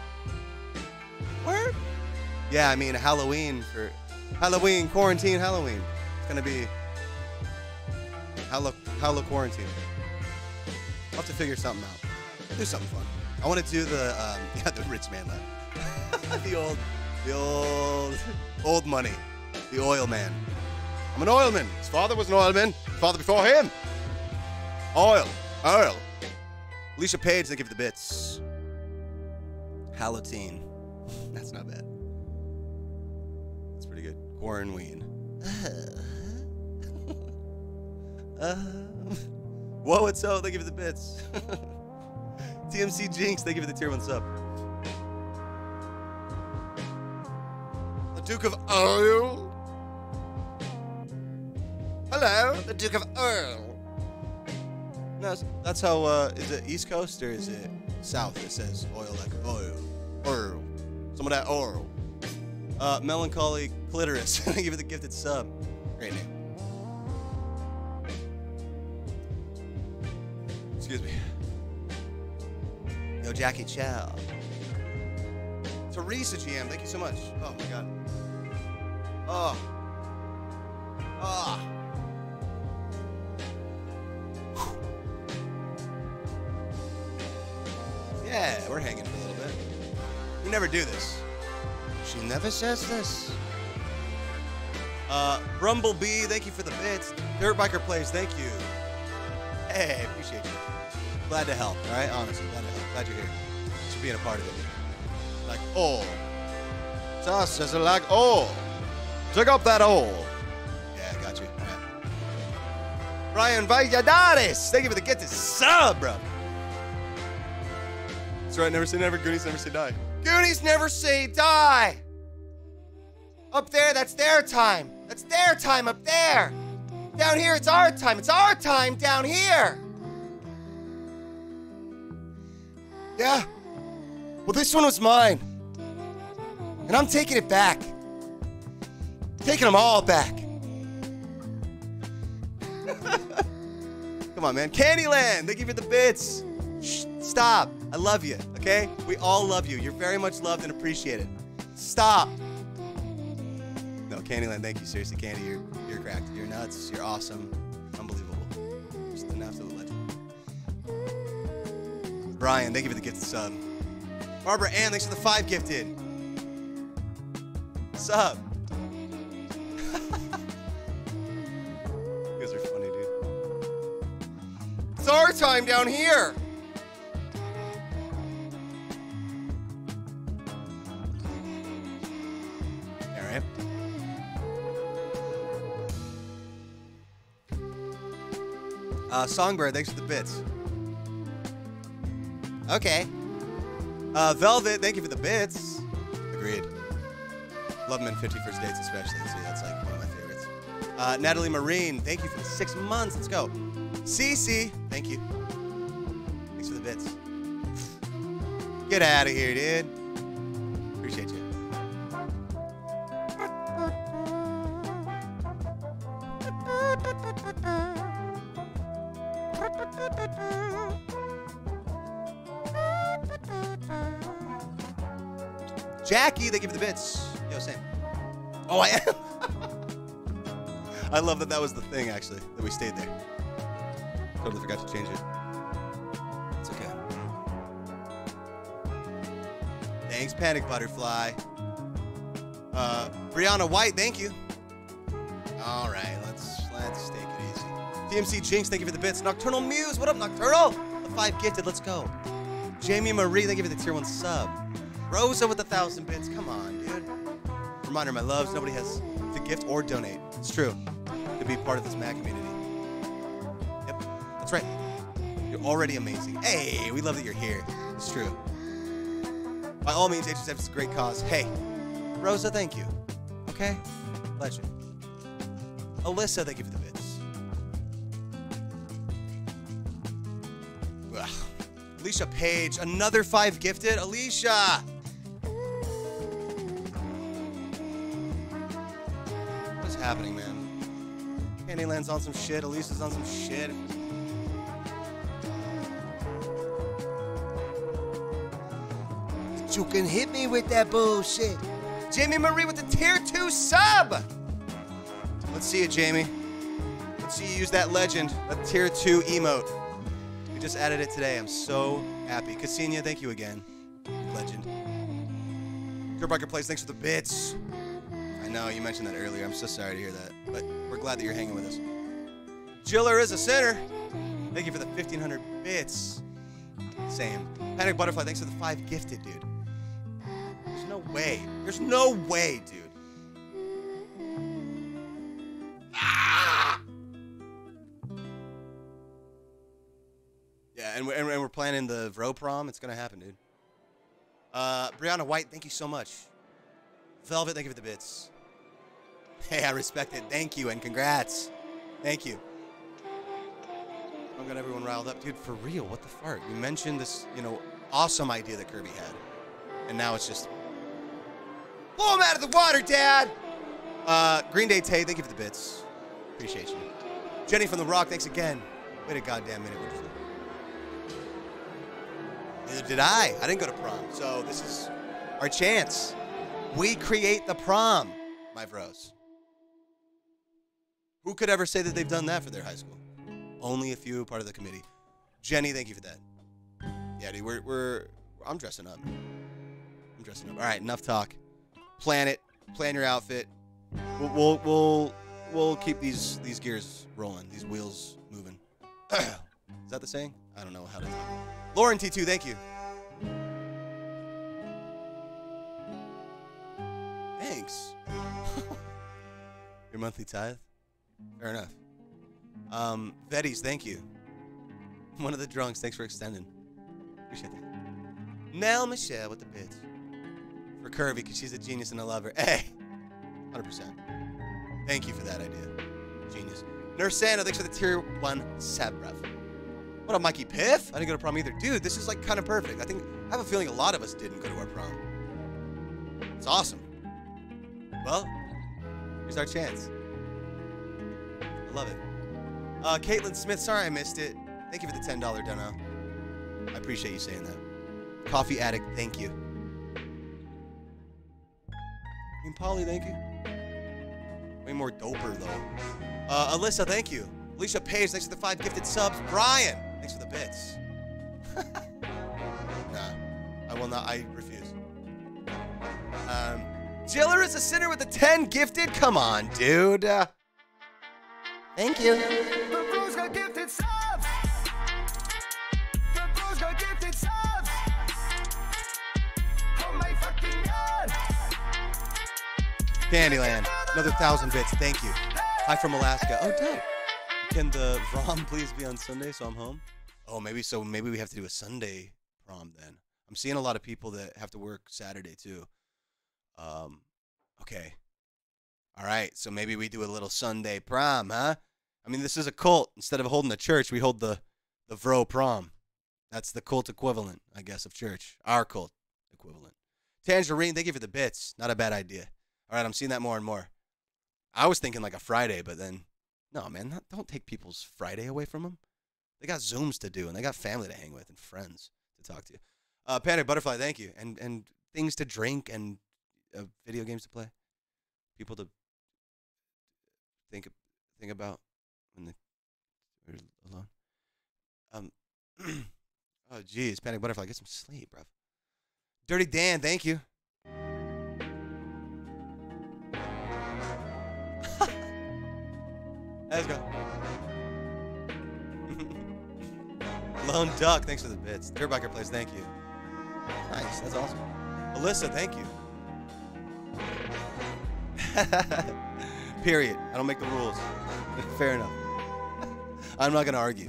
Word? Yeah, I mean, Halloween for Halloween, quarantine, Halloween. It's gonna be Hallow, Hallow quarantine. I'll have to figure something out. Do something fun. I want to do the, um, yeah, the rich man laugh. the old, the old, old money. The oil man. I'm an oilman. His father was an oilman. His father before him. Oil. Oil. Alicia Page, they give the bits. Halloween. That's not bad. That's pretty good. Quarantine. uh, whoa, it's so. They give it the bits. T M C Jinx, they give it the tier one sub. The Duke of Earl. Hello, the Duke of Earl. No, that's how, uh, is it East Coast or is it South? It says oil like oil. Oil. Some of that oil. Uh, Melancholy Clitoris. Give it the gifted sub. Great name. Excuse me. Yo, Jackie Chow. Teresa G M, thank you so much. Oh my god. Oh. Oh. Yeah, we're hanging for a little bit. We never do this. She never says this. Uh, Brumblebee, thank you for the bits. Dirt Biker Plays, thank you. Hey, appreciate you. Glad to help, all right? Honestly, glad to help. Glad you're here. Thanks for being a part of it. Like, oh. Sauce says it like, oh. Check up that oh. Yeah, I got you. All right. Brian Valladares, thank you for the get to sub, bro. That's right, never say never. Goonies never say die. Goonies never say die. Up there, that's their time. That's their time up there. Down here, it's our time. It's our time down here. Yeah. Well, this one was mine. And I'm taking it back. Taking them all back. Come on, man. Candyland, thank you for the bits. Shh, stop. I love you, okay? We all love you. You're very much loved and appreciated. Stop. No, Candyland, thank you. Seriously, Candy, you're, you're cracked. You're nuts. You're awesome. Unbelievable. Just an absolute legend. Brian, thank you for the gifted sub. Barbara Ann, thanks for the five gifted. Sub. You guys are funny, dude. It's our time down here. All right. Uh, Songbird, thanks for the bits. Okay. Uh, Velvet, thank you for the bits. Agreed. Love them in fifty First Dates especially. See, that's like one of my favorites. Uh, Natalie Marine, thank you for the six months. Let's go. Cece, thank you. Thanks for the bits. Get out of here, dude. Appreciate you. Jackie, thank you for the bits. Yo, same. Oh, I am. I love that that was the thing, actually, that we stayed there. Totally forgot to change it. It's okay. Thanks, Panic Butterfly. Uh, Brianna White, thank you. All right, let's let's take it easy. T M C Jinx, thank you for the bits. Nocturnal Muse, what up, Nocturnal? The five gifted, let's go. Jamie Marie, thank you for the tier one sub. Rosa with a thousand bits, come on, dude. Reminder, my loves, nobody has to gift or donate. It's true. To be part of this Mac community. Yep, that's right. You're already amazing. Hey, we love that you're here. It's true. By all means, H S F is a great cause. Hey, Rosa, thank you. Okay? Legend. Alyssa, thank you for the bits. Ugh. Alicia Page, another five gifted. Alicia! What's happening, man? Candyland's on some shit. Alicia's on some shit. You can hit me with that bullshit. Jamie Marie with the tier two sub. Let's see it, Jamie. Let's see you use that legend, that tier two emote. We just added it today. I'm so happy. Cassinia, thank you again. Legend. Gerbiker Place, thanks for the bits. I know, you mentioned that earlier. I'm so sorry to hear that. But we're glad that you're hanging with us. Jiller is a sinner. Thank you for the fifteen hundred bits. Same. Panic Butterfly, thanks for the five gifted, dude. There's no way. There's no way, dude. Ah! Yeah, and we're, and we're planning the Vro prom. It's going to happen, dude. Uh, Brianna White, thank you so much. Velvet, thank you for the bits. Hey, I respect it. Thank you and congrats. Thank you. I've got everyone riled up. Dude, for real, what the fuck? You mentioned this, you know, awesome idea that Kirby had. And now it's just... blow him out of the water, Dad! Uh, Green Day Tay, thank you for the bits. Appreciate you. Jenny from The Rock, thanks again. Wait a goddamn minute. What is it? Neither did I. I didn't go to prom. So this is our chance. We create the prom, my bros. Who could ever say that they've done that for their high school? Only a few part of the committee. Jenny, thank you for that. Yeah, dude, we're, we're, I'm dressing up. I'm dressing up. All right, enough talk. Plan it. Plan your outfit. We'll, we'll, we'll, we'll keep these, these gears rolling, these wheels moving. Is that the saying? I don't know how to talk. Lauren T two, thank you. Thanks. Your monthly tithe? Fair enough. Um, Vetties, thank you. One of the drunks, thanks for extending. Appreciate that. Nell Michelle with the bits. For Curvy, because she's a genius and I love her. Hey, one hundred percent. Thank you for that idea. Genius. Nurse Santa, thanks for the tier one sub, bruv. What up, Mikey Piff? I didn't go to prom either. Dude, this is like kind of perfect. I think, I have a feeling a lot of us didn't go to our prom. It's awesome. Well, here's our chance. I love it. Uh, Caitlin Smith, sorry I missed it. Thank you for the ten dollar dono. I appreciate you saying that. Coffee Addict, thank you. Queen Polly, thank you. Way more doper, though. Uh, Alyssa, thank you. Alicia Page, thanks for the five gifted subs. Brian, thanks for the bits. Nah, I will not. I refuse. Um, Jiller is a sinner with the ten gifted. Come on, dude. Uh, thank you. The Bros got gifted subs. The Bros got gifted subs. Oh my fucking god. Candyland, another thousand bits. Thank you. Hi from Alaska. Oh, dope. Can the prom please be on Sunday so I'm home? Oh, maybe so. Maybe we have to do a Sunday prom then. I'm seeing a lot of people that have to work Saturday too. Um, okay. All right. So maybe we do a little Sunday prom, huh? I mean, this is a cult. Instead of holding a church, we hold the the Vro prom. That's the cult equivalent, I guess, of church. Our cult equivalent. Tangerine, thank you for the bits. Not a bad idea. All right, I'm seeing that more and more. I was thinking like a Friday, but then, no, man, not, don't take people's Friday away from them. They got Zooms to do, and they got family to hang with and friends to talk to. Uh, Panic Butterfly, thank you. And and things to drink and uh, video games to play. People to think think about when they're alone. Um, oh, geez, Panic Butterfly, get some sleep, bruv. Dirty Dan, thank you. Let's go. Lone Duck, thanks for the bits. Dirtbiker Plays, thank you. Nice, that's awesome. Alyssa, thank you. Period. I don't make the rules. Fair enough. I'm not going to argue.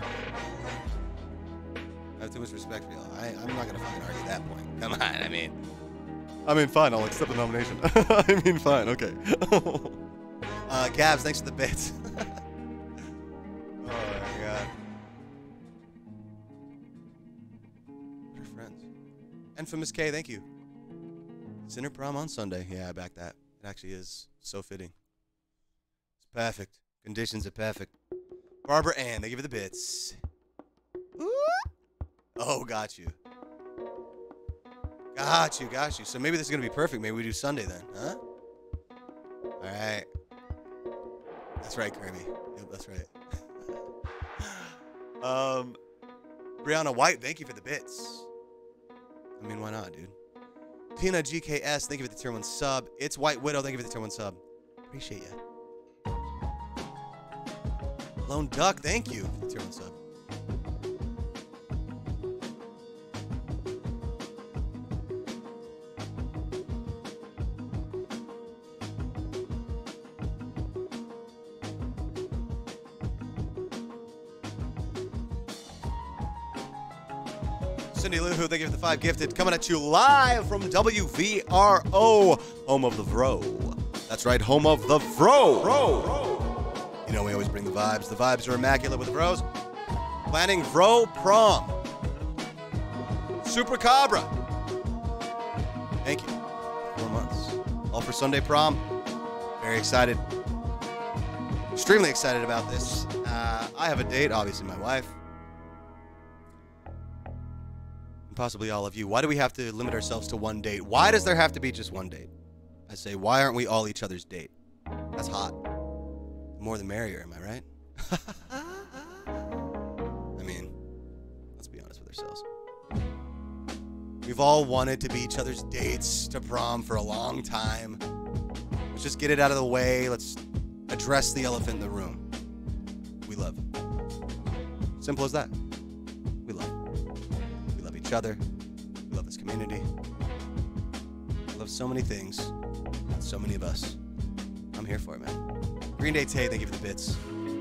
I have too much respect for y'all. I, I'm not going to fucking argue that point. Come on, I mean. I mean, fine, I'll accept the nomination. I mean, fine, okay. uh, Gabs, thanks for the bits. Oh, my God. What are friends? Infamous K, thank you. Sinner prom on Sunday. Yeah, I back that. It actually is so fitting. It's perfect. Conditions are perfect. Barbara Ann, they give you the bits. Ooh. Oh, got you. Got you, got you. So maybe this is going to be perfect. Maybe we do Sunday then, huh? All right. That's right, Kirby. Yep, that's right. um, Brianna White, thank you for the bits. I mean, why not, dude? Tina G K S, thank you for the tier one sub. It's White Widow, thank you for the tier one sub. Appreciate you. Lone Duck, thank you for the tier one sub. Cindy Lou, who thank you for the five gifted, coming at you live from W V R O, home of the Vro. That's right, home of the Vro. Vro. You know, we always bring the vibes. The vibes are immaculate with Vros. Planning Vro prom. Super Cabra. Thank you. Four months. All for Sunday prom. Very excited. Extremely excited about this. Uh, I have a date, obviously my wife. Possibly all of you. Why do we have to limit ourselves to one date? Why does there have to be just one date? I say, why aren't we all each other's date? That's hot. The more the merrier, am I right? I mean, let's be honest with ourselves. We've all wanted to be each other's dates to prom for a long time. Let's just get it out of the way. Let's address the elephant in the room. We love. Simple as that. We love. Each other. We love this community. We love so many things. And so many of us. I'm here for it, man. Green Day Tay, thank you for the bits.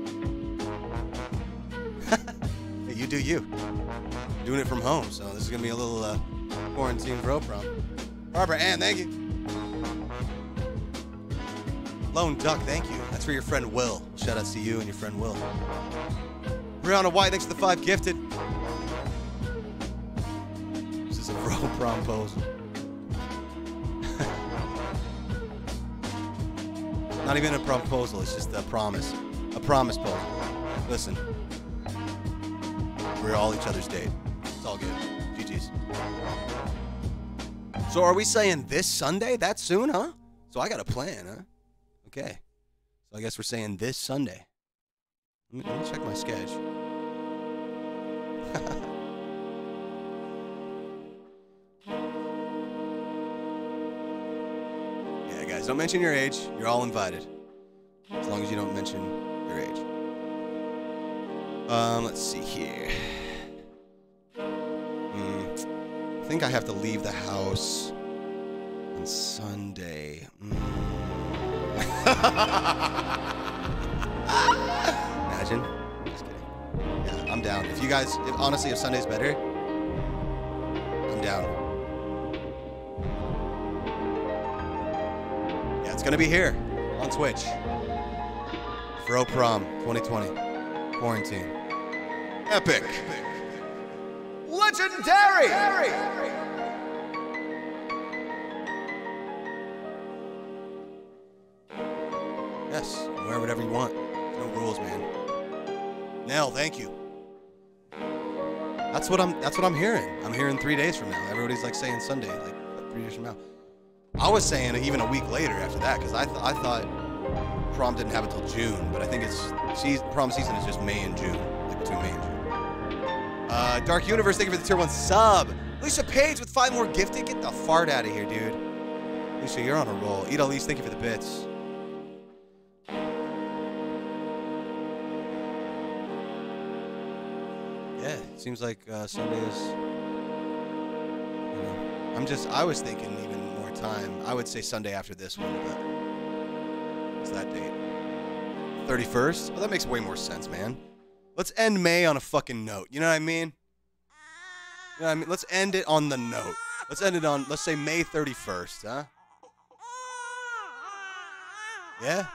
Hey, you do you. I'm doing it from home, so this is gonna be a little uh, quarantine bro prom. Barbara Ann, thank you. Lone Duck, thank you. That's for your friend Will. Shout out to you and your friend Will. Brianna White, thanks for the five gifted. Promposal. Not even a proposal, it's just a promise. A promise posal. Listen. We're all each other's date. It's all good. G G's. So are we saying this Sunday? That soon, huh? So I got a plan, huh? Okay. So I guess we're saying this Sunday. Let me, let me check my schedule. Guys, don't mention your age. You're all invited. As long as you don't mention your age. Um, let's see here. Mm, I think I have to leave the house on Sunday. Mm. Imagine. Yeah, I'm down. If you guys, if, honestly, if Sunday's better, I'm down. Yeah, it's gonna be here on Twitch. Bro Prom twenty twenty. Quarantine. Epic. Legendary! Yes, wear whatever you want. No rules, man. Nell, thank you. That's what I'm. That's what I'm hearing. I'm hearing three days from now. Everybody's like saying Sunday, like three days from now. I was saying even a week later after that because I th- I thought prom didn't have until June, but I think it's se- prom season is just May and June, like between May and June. Uh, Dark Universe, thank you for the tier one sub. Lisa Page with five more gifted. Get the fart out of here, dude. Lisa, you're on a roll. Eat Elise, thank you for the bits. Yeah, it seems like uh, Sunday is. You know, I'm just. I was thinking even more time. I would say Sunday after this one, but what's that date? thirty-first. Well, that makes way more sense, man. Let's end May on a fucking note. You know what I mean? You know what I mean? Let's end it on the note. Let's end it on. Let's say May thirty-first, huh? Yeah.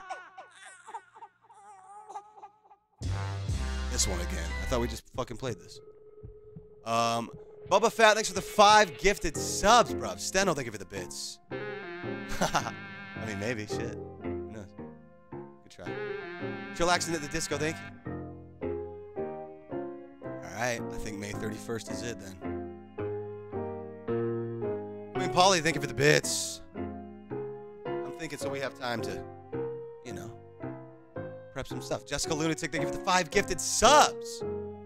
This one again. I thought we just fucking played this. Um, Bubba Fat, thanks for the five gifted subs, bruv. Steno, thank you for the bits. I mean, maybe. Shit. Who knows? Good try. Chillaxing at the disco, thank you. Alright, I think May thirty-first is it then. I mean, Polly, thank you for the bits. I'm thinking so we have time to, you know, prep some stuff. Jessica Lunatic, thank you for the five gifted subs.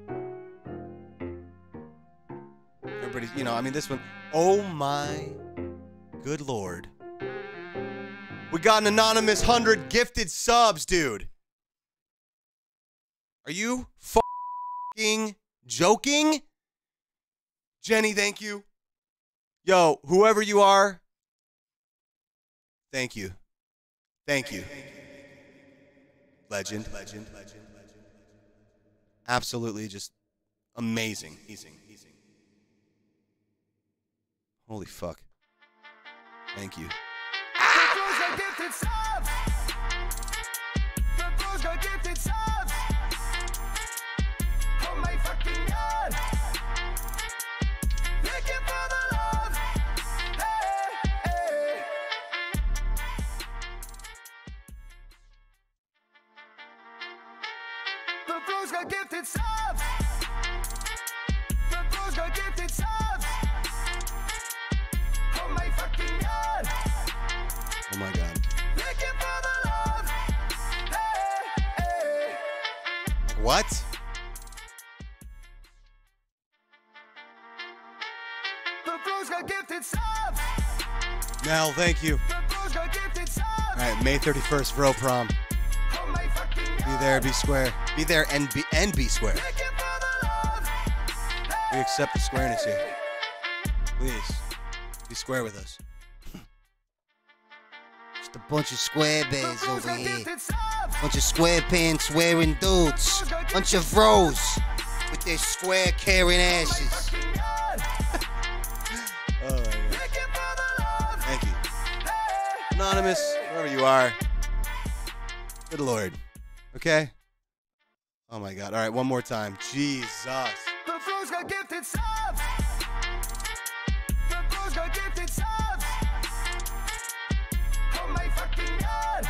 Everybody's, you know, I mean, this one. Oh my good lord. We got an anonymous one hundred gifted subs, dude. Are you f***ing joking? Jenny, thank you. Yo, whoever you are, thank you. Thank you. Legend, legend, legend, legend. Absolutely just amazing. Amazing, amazing. Holy fuck. Thank you. Got gifted subs. The bros got gifted subs. Oh my fucking god. Oh my god. Looking for the love. Hey, hey. What? The bros got gifted subs. Mel, thank you. The bros got gifted subs. All right, May thirty-first, Bro Prom. Oh my fucking god. Be there, be square. Be there and be and be square. We accept the squareness here. Please, be square with us. Just a bunch of square bears over here. Bunch of square pants wearing dudes. Bunch of bros with their square carrying asses. Oh my god. Thank you. Anonymous, wherever you are. Good lord. Okay? Oh my god. All right, one more time. Jesus. The bros got gifted subs. The bros got gifted subs. Oh my fucking god.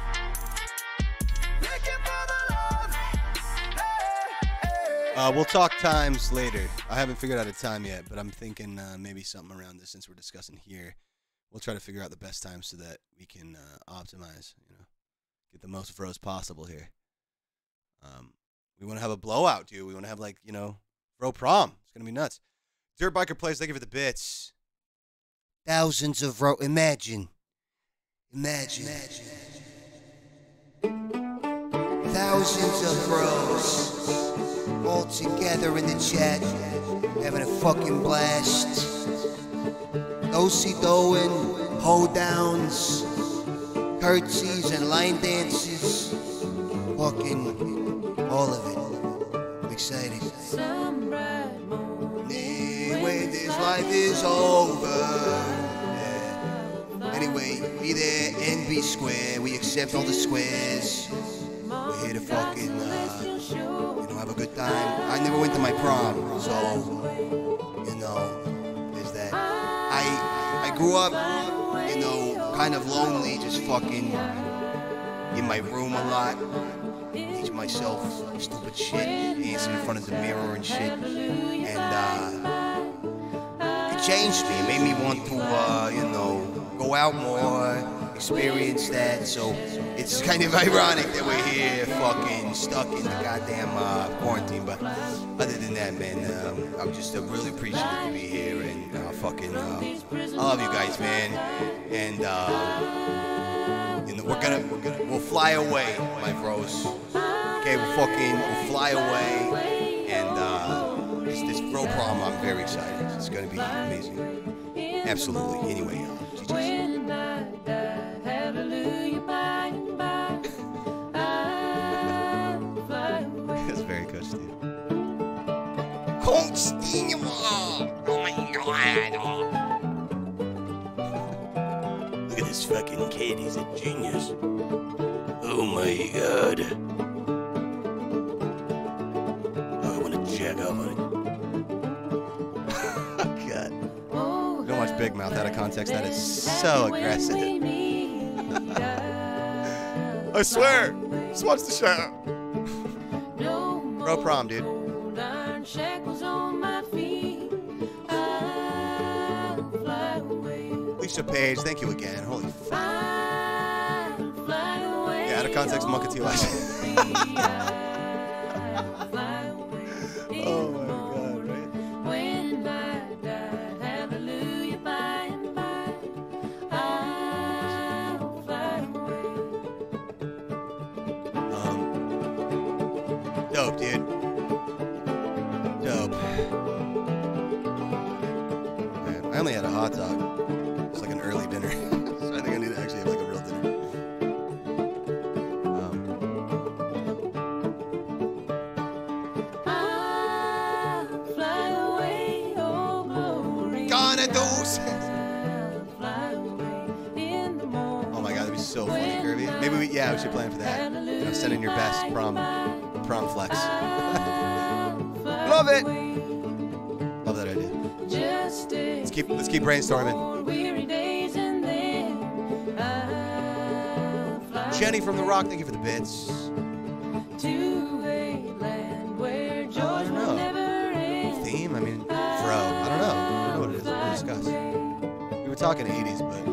Looking for the love. Hey, hey. Uh, we'll talk times later. I haven't figured out a time yet, but I'm thinking uh, maybe something around this since we're discussing here. We'll try to figure out the best time so that we can uh, optimize, you know, get the most froze possible here. Um, we want to have a blowout, dude. We want to have, like, you know, Bro Prom. It's going to be nuts. Dirt Biker Plays, thank you for the bits. Thousands of ro- imagine. Imagine. Imagine. Thousands of bros all together in the chat, having a fucking blast. Do-si-doing, hold-downs, curtsies and line dances. Fucking all of it. excited. When this life is over. Yeah. Anyway, be there and be square. We accept all the squares. We're here to fucking, uh, you know, have a good time. I never went to my prom, so, you know, there's that. I, I grew up, you know, kind of lonely, just fucking in my room a lot. Teaching myself stupid shit, dancing in front of the mirror and shit. And, uh, it changed me. It made me want to, uh, you know, go out more, experience that. So it's kind of ironic that we're here fucking stuck in the goddamn uh, quarantine. But other than that, man, um, I'm just uh, really appreciative to be here. And uh, fucking, uh, I love you guys, man. And, uh, you know, we're gonna, we're gonna, we'll fly away, my bros. Okay, we'll fucking, we'll fly away. And, uh, this, this bro prom, I'm very excited. It's gonna be amazing. Absolutely. Anyway, uh, G Gs. That's very good, Steve. Coach Steve! Oh my god! Look at this fucking kid, he's a genius. Oh my god. Oh, I wanna jack up on it. God. Don't watch Big Mouth out of context, that is so aggressive. I swear! Just watch the show. Bro prom, dude. Alicia Page, thank you again. Holy fuck. Yeah, out of context, Muckatee last. Oh my god, right? Um, dope, dude. Dope. Man, I only had a hot dog. It's like an early dinner. So I think I need to actually have like a real dinner. Um, Gonna do Oh my god, that'd be so funny, Kirby. Maybe we, yeah, we should plan for that. You know, send in your best prom, prom flex. Love it. Love that idea. Let's keep, let's keep brainstorming. Jenny from The Rock, thank you for the bits. I don't know. Theme? I mean, fro. I don't know. I don't know what it is. We'll discuss. We were talking eighties, but.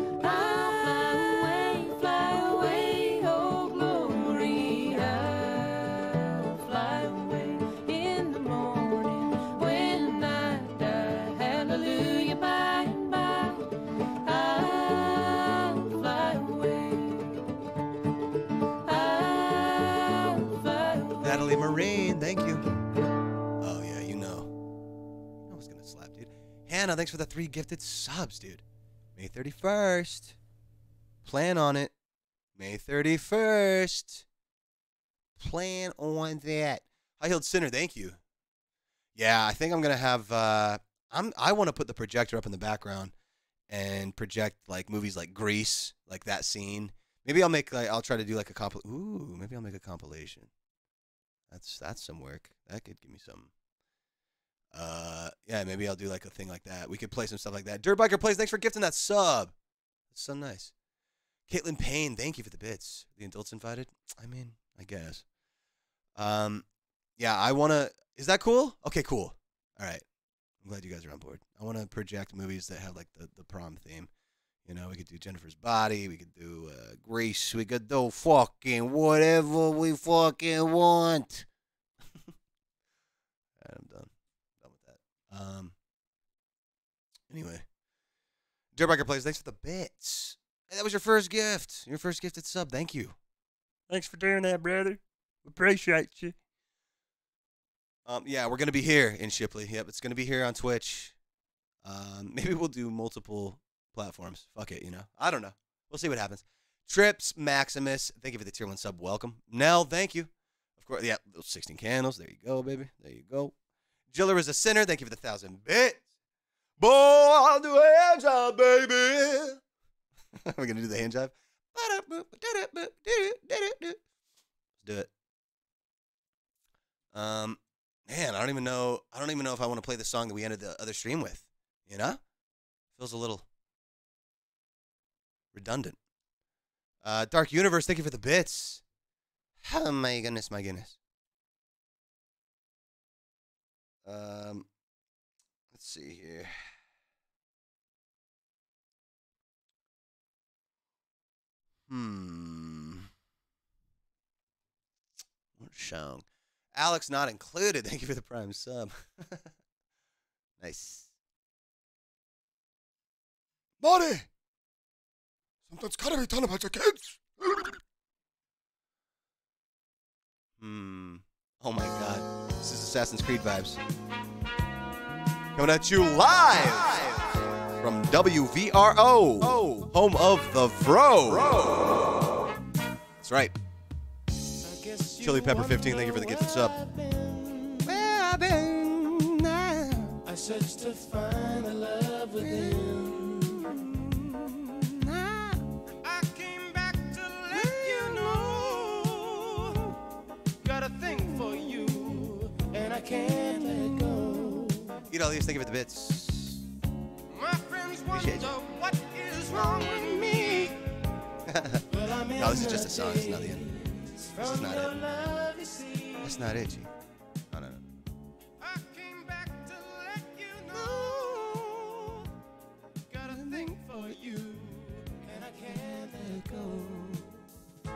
Natalie Marine, thank you. Oh, yeah, you know. I was going to slap, dude. Hannah, thanks for the three gifted subs, dude. May thirty-first. Plan on it. May thirty-first. Plan on that. High-heeled sinner, thank you. Yeah, I think I'm going to have, uh, I'm, I want to put the projector up in the background and project, like, movies like Grease, like that scene. Maybe I'll make, like, I'll try to do, like, a compil- Ooh, maybe I'll make a compilation. That's that's some work. That could give me some. Uh, yeah, maybe I'll do like a thing like that. We could play some stuff like that. Dirt Biker Plays, thanks for gifting that sub. That's so nice. Caitlin Payne, thank you for the bits. The adults invited? I mean, I guess. Um, yeah, I want to. Is that cool? Okay, cool. All right. I'm glad you guys are on board. I want to project movies that have like the, the prom theme. You know, we could do Jennifer's Body. We could do uh, Grease. We could do fucking whatever we fucking want. All right, I'm done. Done with that. Um. Anyway. Dirt Biker Plays, thanks for the bits. Hey, that was your first gift. Your first gifted sub. Thank you. Thanks for doing that, brother. Appreciate you. Um, yeah, we're going to be here in Shipley. Yep, it's going to be here on Twitch. Um, maybe we'll do multiple platforms. Fuck it, you know. I don't know. We'll see what happens. Trips Maximus, thank you for the tier one sub. Welcome. Nell, thank you. Of Squirrel, yeah, those sixteen candles. There you go, baby. There you go. Jiller is a sinner. Thank you for the thousand bits. Boy, I'll do a hand job, baby. We're going to do the hand job. Let's do it. Um, man, I don't even know. I don't even know if I want to play the song that we ended the other stream with. You know? Feels a little redundant. Uh, Dark Universe, thank you for the bits. Oh my goodness, my goodness. Um, let's see here. Hmm. What song? Alex not included. Thank you for the prime sub. Nice. Marty! Something's gotta be done about your kids. Hmm. Oh my god. This is Assassin's Creed vibes. Coming at you live from W V R O, oh. home of the Fro. Fro. That's right. Chili Pepper fifteen, thank you for the gifted sub. Where I've been now. I searched to find the love within. I came back to let you know. Got a thing for you, and I can't let go. Eat all these, thank you for the bits. My friends wonder what is wrong with me. No, this is just a song, it's not the end. This is not it. That's not it, G. No, no, no. I came back to let you know. Got a thing for you, and I can't let go.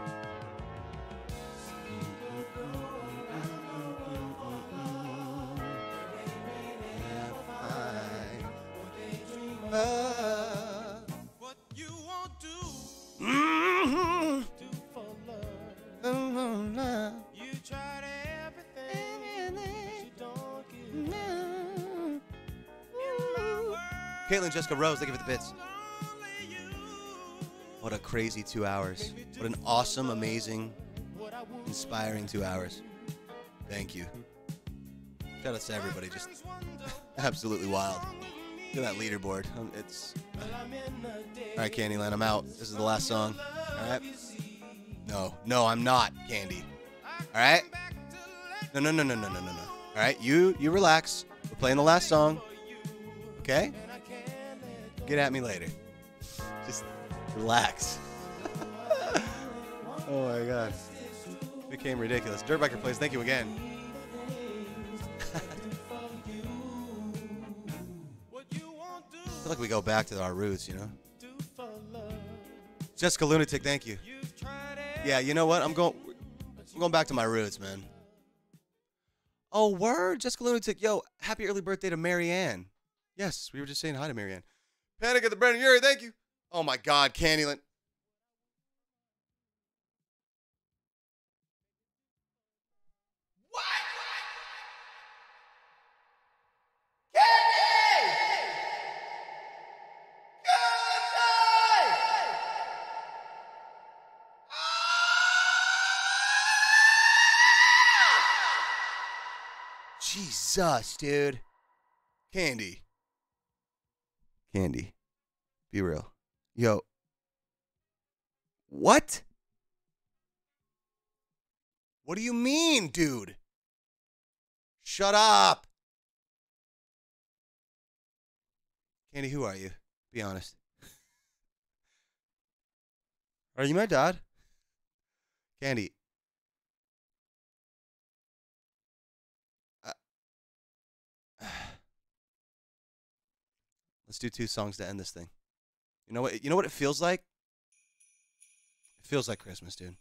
What you won't do, Mm-hmm. do for love. You tried everything, but you don't give up. In my world, Caitlin Jessica Rose, thank you for the bits. What a crazy two hours. What an awesome, amazing, inspiring two hours. Thank you. Shout out to everybody. Just absolutely wild. Look at that leaderboard. Um, it's. Uh, all right, Candyland, I'm out. This is the last song. All right. No, no, I'm not, Candy. All right. No, no, no, no, no, no, no, no. All right, you, you relax. We're playing the last song. Okay. Get at me later. Just relax. Oh my God. It became ridiculous. Dirtbiker plays. Thank you again. I feel like we go back to our roots, you know? Jessica Lunatic, thank you. Yeah, you know what? I'm going I'm going back to my roots, man. Oh, word? Jessica Lunatic. Yo, happy early birthday to Marianne. Yes, we were just saying hi to Marianne. Panic at the Brendon Urie, thank you. Oh my God, Candyland. What? Candy! Jesus, dude. Candy. Candy. Be real. Yo. What? What do you mean, dude? Shut up. Candy, who are you? Be honest. Are you my dad? Candy. Let's do two songs to end this thing. You know what? You know what it feels like? It feels like Christmas, dude.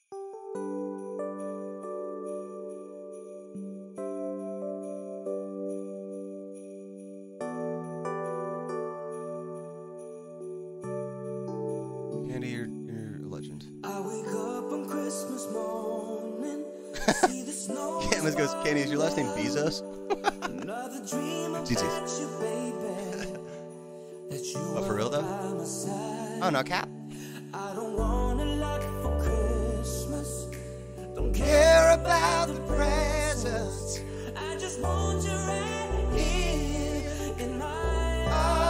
Candy, you're, you're a legend. I wake up on Christmas morning. See the snow. Candace goes, Candy, is your last name Bezos? Another dream about G Gs. you, baby. That you But for real, though? by my side. Oh, no, Cap. I don't want a lot for Christmas. Don't Care about about the presents. I just want you right here in my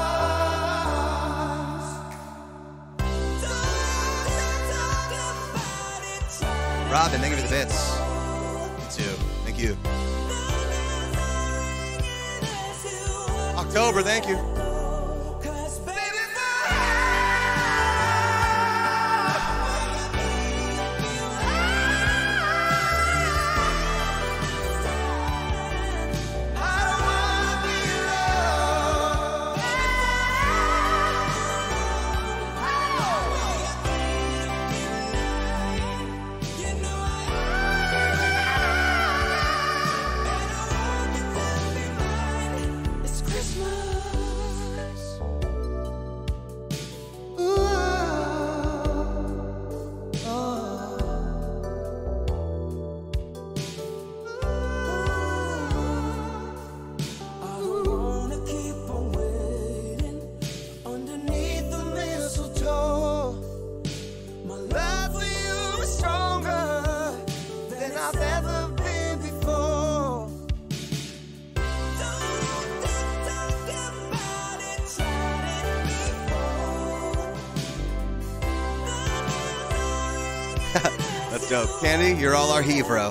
arms. Robin, thank you for the bits. You too. Thank you. October, thank you. That's dope. Candy, you're all our hero.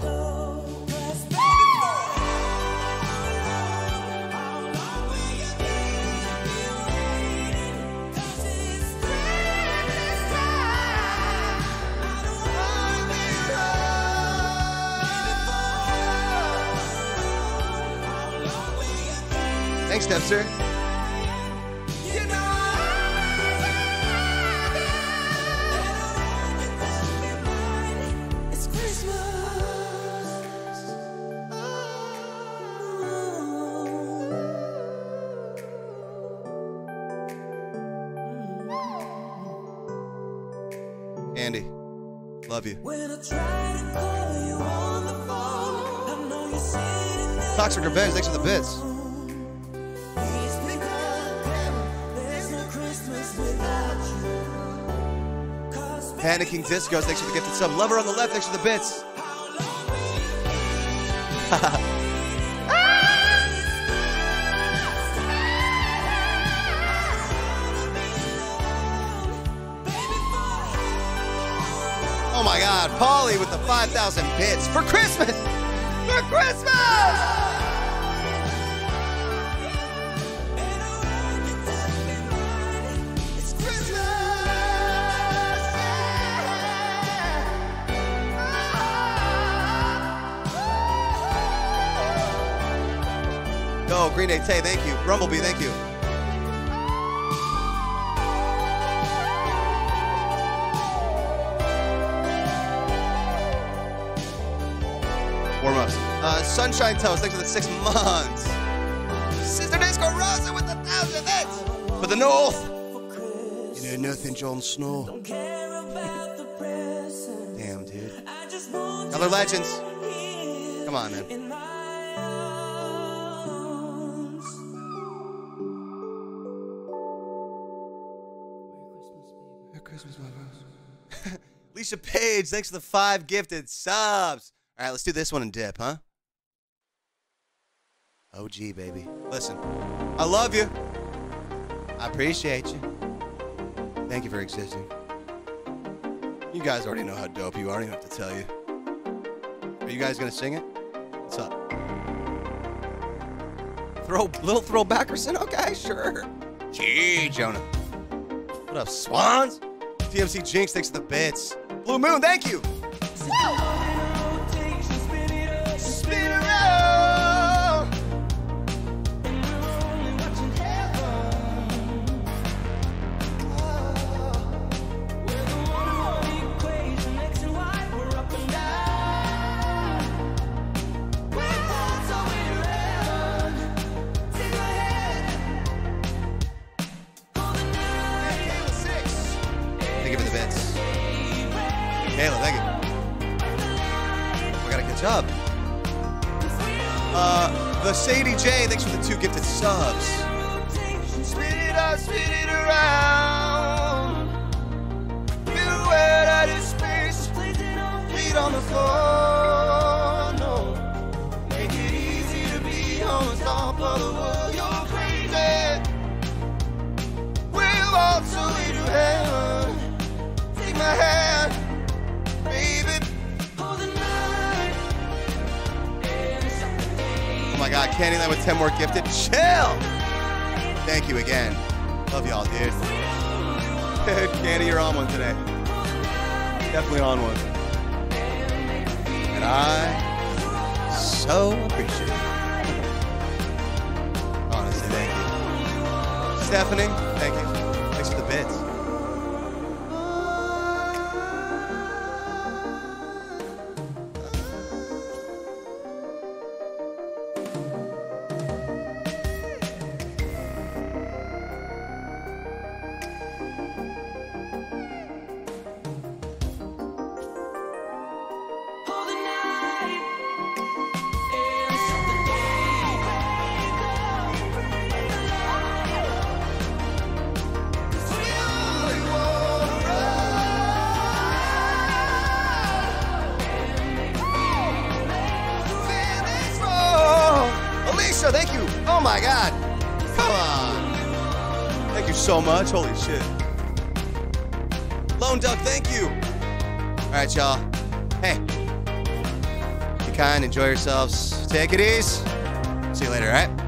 Thanks, Dempster. Andy, love you. Toxic Revenge, thanks for the bits. Panicking Discos, thanks for the gifted sub. Lover on the left, thanks for the bits. Oh my God, Polly with the five thousand bits for Christmas! For Christmas! Go, Green Day Tay, thank you. Rumblebee, thank you. Warm-ups. Uh, Sunshine Toast, thanks for the six months. Sister Disco Rosa with the thousand bits. For the North. You know nothing, Jon Snow. Damn, dude. Other legends. Come on, man. Merry Christmas, my boss. Alicia Page, thanks for the five gifted subs. All right, let's do this one and dip, huh? O G, baby. Listen, I love you. I appreciate you. Thank you for existing. You guys already know how dope you are. I don't even have to tell you. Are you guys going to sing it? What's up? Throw, little throwbackerson? Okay, sure. Gee, Jonah. What up, Swans? T M C Jinx, thanks for the bits. Blue Moon, thank you. Woo! Kayla, thank you. I gotta catch up. Uh, the Sadie J, thanks for the two gifted subs. Spin it up, spin it around. Pirouette out in space. Feet on the floor, no. top of the world, you're crazy. We'll walk so way to heaven. Take my hand, baby. Oh my God, Candyland with ten more gifted. Chill! Thank you again. Love y'all, dude. Dude, Candy, you're on one today. Definitely on one. And I so appreciate it. Honestly, thank you. Stephanie, thank you. Thanks for the bits. Alicia, thank you. Oh my God. Come on. Thank you so much. Holy shit. Lone Duck, thank you. All right, y'all. Hey. Be kind. Enjoy yourselves. Take it easy. See you later, all right?